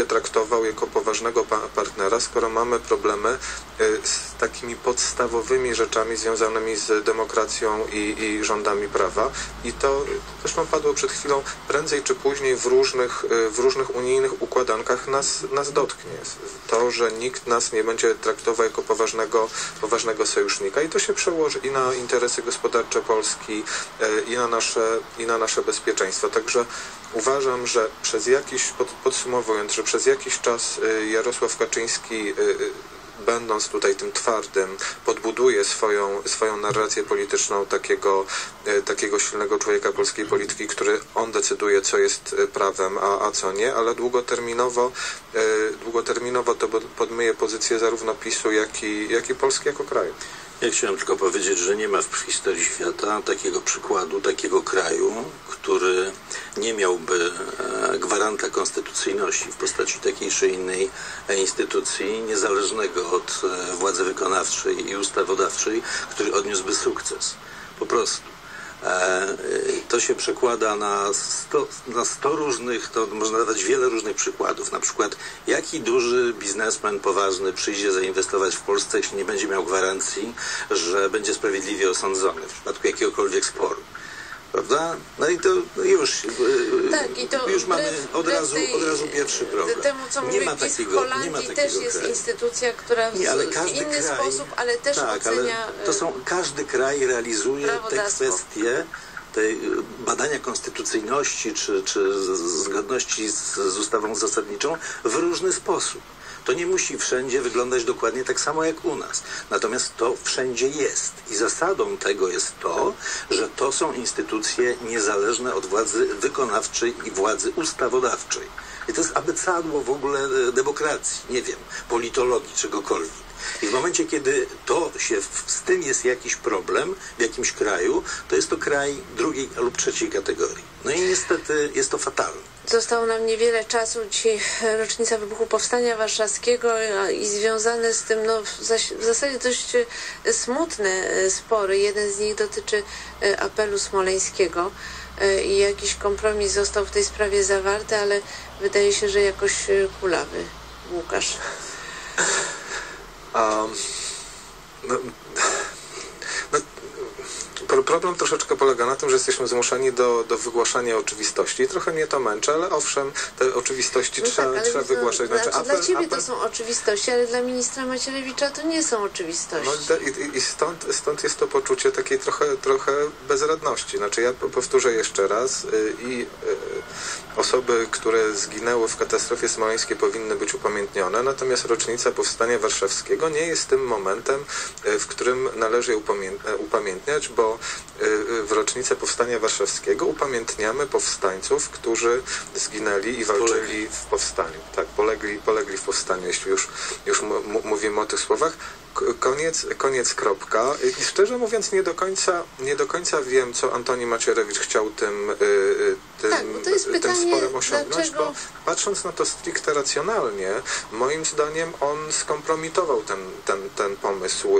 będzie traktował jako poważnego pa partnera, skoro mamy problemy z takimi podstawowymi rzeczami związanymi z demokracją i, i rządami prawa. I to zresztą padło przed chwilą, prędzej czy później w różnych, w różnych unijnych układankach nas, nas dotknie. To, że nikt nas nie będzie traktował jako poważnego, poważnego sojusznika i to się przełoży i na interesy gospodarcze Polski, i na nasze, i na nasze bezpieczeństwo. Także uważam, że przez jakiś, pod, podsumowując, że przez jakiś czas Jarosław Kaczyński, będąc tutaj tym twardym, podbuduje swoją, swoją narrację polityczną takiego, takiego silnego człowieka polskiej polityki, który on decyduje, co jest prawem, a, a co nie, ale długoterminowo, długoterminowo to podmyje pozycję zarówno PiSu, jak i, jak i Polski jako kraju. Ja chciałem tylko powiedzieć, że nie ma w historii świata takiego przykładu, takiego kraju, który nie miałby gwaranta konstytucyjności w postaci takiej czy innej instytucji, niezależnego od władzy wykonawczej i ustawodawczej, który odniósłby sukces. Po prostu. To się przekłada na sto, na sto różnych, to można dawać wiele różnych przykładów. Na przykład, jaki duży biznesmen poważny przyjdzie zainwestować w Polsce, jeśli nie będzie miał gwarancji, że będzie sprawiedliwie osądzony w przypadku jakiegokolwiek sporu. Prawda? No i to już, tak, i to już mamy od razu, od razu pierwszy problem. Temu, co nie, mówię, ma takiego, w Holandii nie ma takiego też jest kraju. instytucja, która w, nie, ale w inny kraj, sposób, ale też tak, ocenia... Ale to są, każdy kraj realizuje te kwestie, tej badania konstytucyjności czy, czy zgodności z, z ustawą zasadniczą w różny sposób. To nie musi wszędzie wyglądać dokładnie tak samo jak u nas. Natomiast to wszędzie jest. I zasadą tego jest to, że to są instytucje niezależne od władzy wykonawczej i władzy ustawodawczej. I to jest abecadło w ogóle demokracji, nie wiem, politologii, czegokolwiek. I w momencie, kiedy to się, z tym jest jakiś problem w jakimś kraju, to jest to kraj drugiej lub trzeciej kategorii. No i niestety jest to fatalne. Zostało nam niewiele czasu. Dzisiaj rocznica wybuchu Powstania Warszawskiego i związane z tym no, w zasadzie dość smutne spory. Jeden z nich dotyczy apelu smoleńskiego i jakiś kompromis został w tej sprawie zawarty, ale wydaje się, że jakoś kulawy. Łukasz. Um, no, no, problem troszeczkę polega na tym, że jesteśmy zmuszeni do, do wygłaszania oczywistości. Trochę mnie to męczy, ale owszem, te oczywistości no trzeba, tak, trzeba wygłaszać. Znaczy, znaczy, apel, dla ciebie apel... to są oczywistości, ale dla ministra Macierewicza to nie są oczywistości. No i, i stąd, stąd jest to poczucie takiej trochę, trochę bezradności. Znaczy ja powtórzę jeszcze raz i osoby, które zginęły w katastrofie smoleńskiej, powinny być upamiętnione, natomiast rocznica Powstania Warszawskiego nie jest tym momentem, w którym należy je upamiętniać, bo w rocznicę Powstania Warszawskiego upamiętniamy powstańców, którzy zginęli i walczyli w powstaniu. Tak, polegli, polegli w powstaniu, jeśli już, już mówimy o tych słowach. Koniec, koniec, kropka. I szczerze mówiąc nie do końca, nie do końca wiem, co Antoni Macierewicz chciał tym, tym, tak, to jest tym pytanie, sporem osiągnąć, dlaczego... bo patrząc na to stricte racjonalnie, moim zdaniem on skompromitował ten, ten, ten pomysł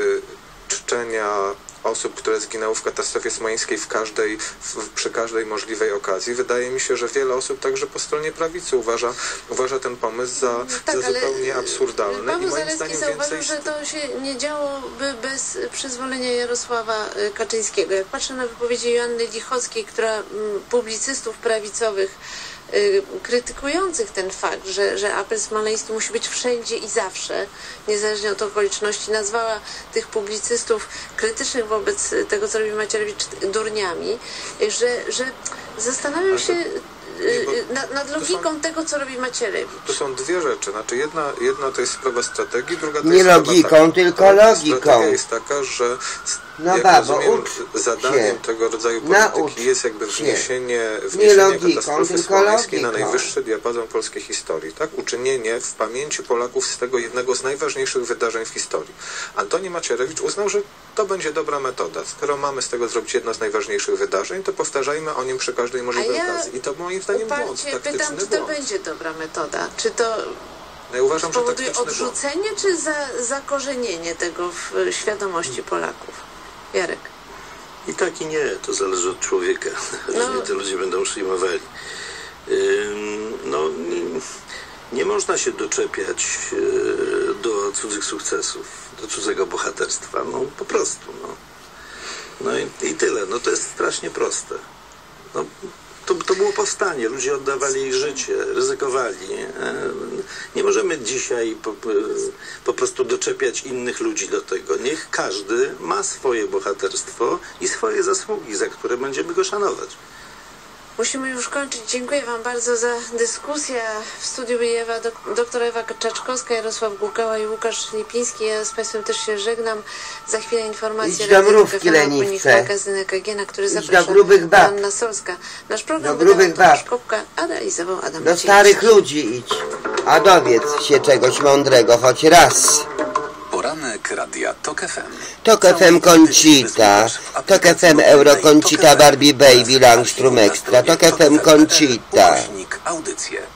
czczenia osób, które zginęły w katastrofie smoleńskiej w każdej, w, przy każdej możliwej okazji. Wydaje mi się, że wiele osób także po stronie prawicy uważa, uważa ten pomysł za, no tak, za zupełnie absurdalny. Paweł I moim Zalewski zdaniem zauważył, więcej... że to się nie działoby bez przyzwolenia Jarosława Kaczyńskiego. Jak patrzę na wypowiedzi Joanny Lichockiej, która publicystów prawicowych krytykujących ten fakt, że, że apel smoleński musi być wszędzie i zawsze, niezależnie od okoliczności, nazwała tych publicystów krytycznych wobec tego, co robi Macierewicz, durniami, że, że zastanawiam się nie, nad, nad logiką są, tego, co robi Macierewicz. To są dwie rzeczy. Znaczy jedna, jedna to jest sprawa strategii, druga to nie jest logiką, sprawa, tylko logiką. Strategia jest taka, że no jak babo, rozumiem, ucz zadaniem się. tego rodzaju polityki Naucz jest jakby wniesienie, nie wniesienie logiką, katastrofy smoleńskiej na logiką. najwyższy diapazon polskiej historii. Tak? Uczynienie w pamięci Polaków z tego jednego z najważniejszych wydarzeń w historii. Antoni Macierewicz uznał, że to będzie dobra metoda. Skoro mamy z tego zrobić jedno z najważniejszych wydarzeń, to powtarzajmy o nim przy każdej możliwej ja okazji. I to moim zdaniem błąd, taktyczny pytam, czy to błąd. będzie dobra metoda? Czy to ja uważam, spowoduje że odrzucenie, błąd. czy za, zakorzenienie tego w świadomości Polaków? Jarek. I tak i nie, to zależy od człowieka. No. Różnie te ludzie będą przyjmowali. Ym, no, Nie można się doczepiać do cudzych sukcesów, do cudzego bohaterstwa, no po prostu, no. No i, i tyle, no to jest strasznie proste. No, to, to było powstanie, ludzie oddawali ich życie, ryzykowali. Nie możemy dzisiaj po, po prostu doczepiać innych ludzi do tego. Niech każdy ma swoje bohaterstwo i swoje zasługi, za które będziemy go szanować. Musimy już kończyć. Dziękuję Wam bardzo za dyskusję. W studiu byli Ewa, dok doktor Ewa Czaczkowska, Jarosław Gukała i Łukasz Lipiński. Ja z Państwem też się żegnam. Za chwilę informacje do mrówki leniwce. Magazyn E K G, na który Idź zapraszam do grubych bab. Anna Solska. Nasz program do grubych bab. Szkopka, a realizował Adam Do starych ludzi idź, a dowiedz się czegoś mądrego choć raz. Poranek Radia Tok F M. Tok F M Conchita, Tok F M Euro Conchita Barbie Baby Langstrom Extra, Tok F M Conchita. Audycje.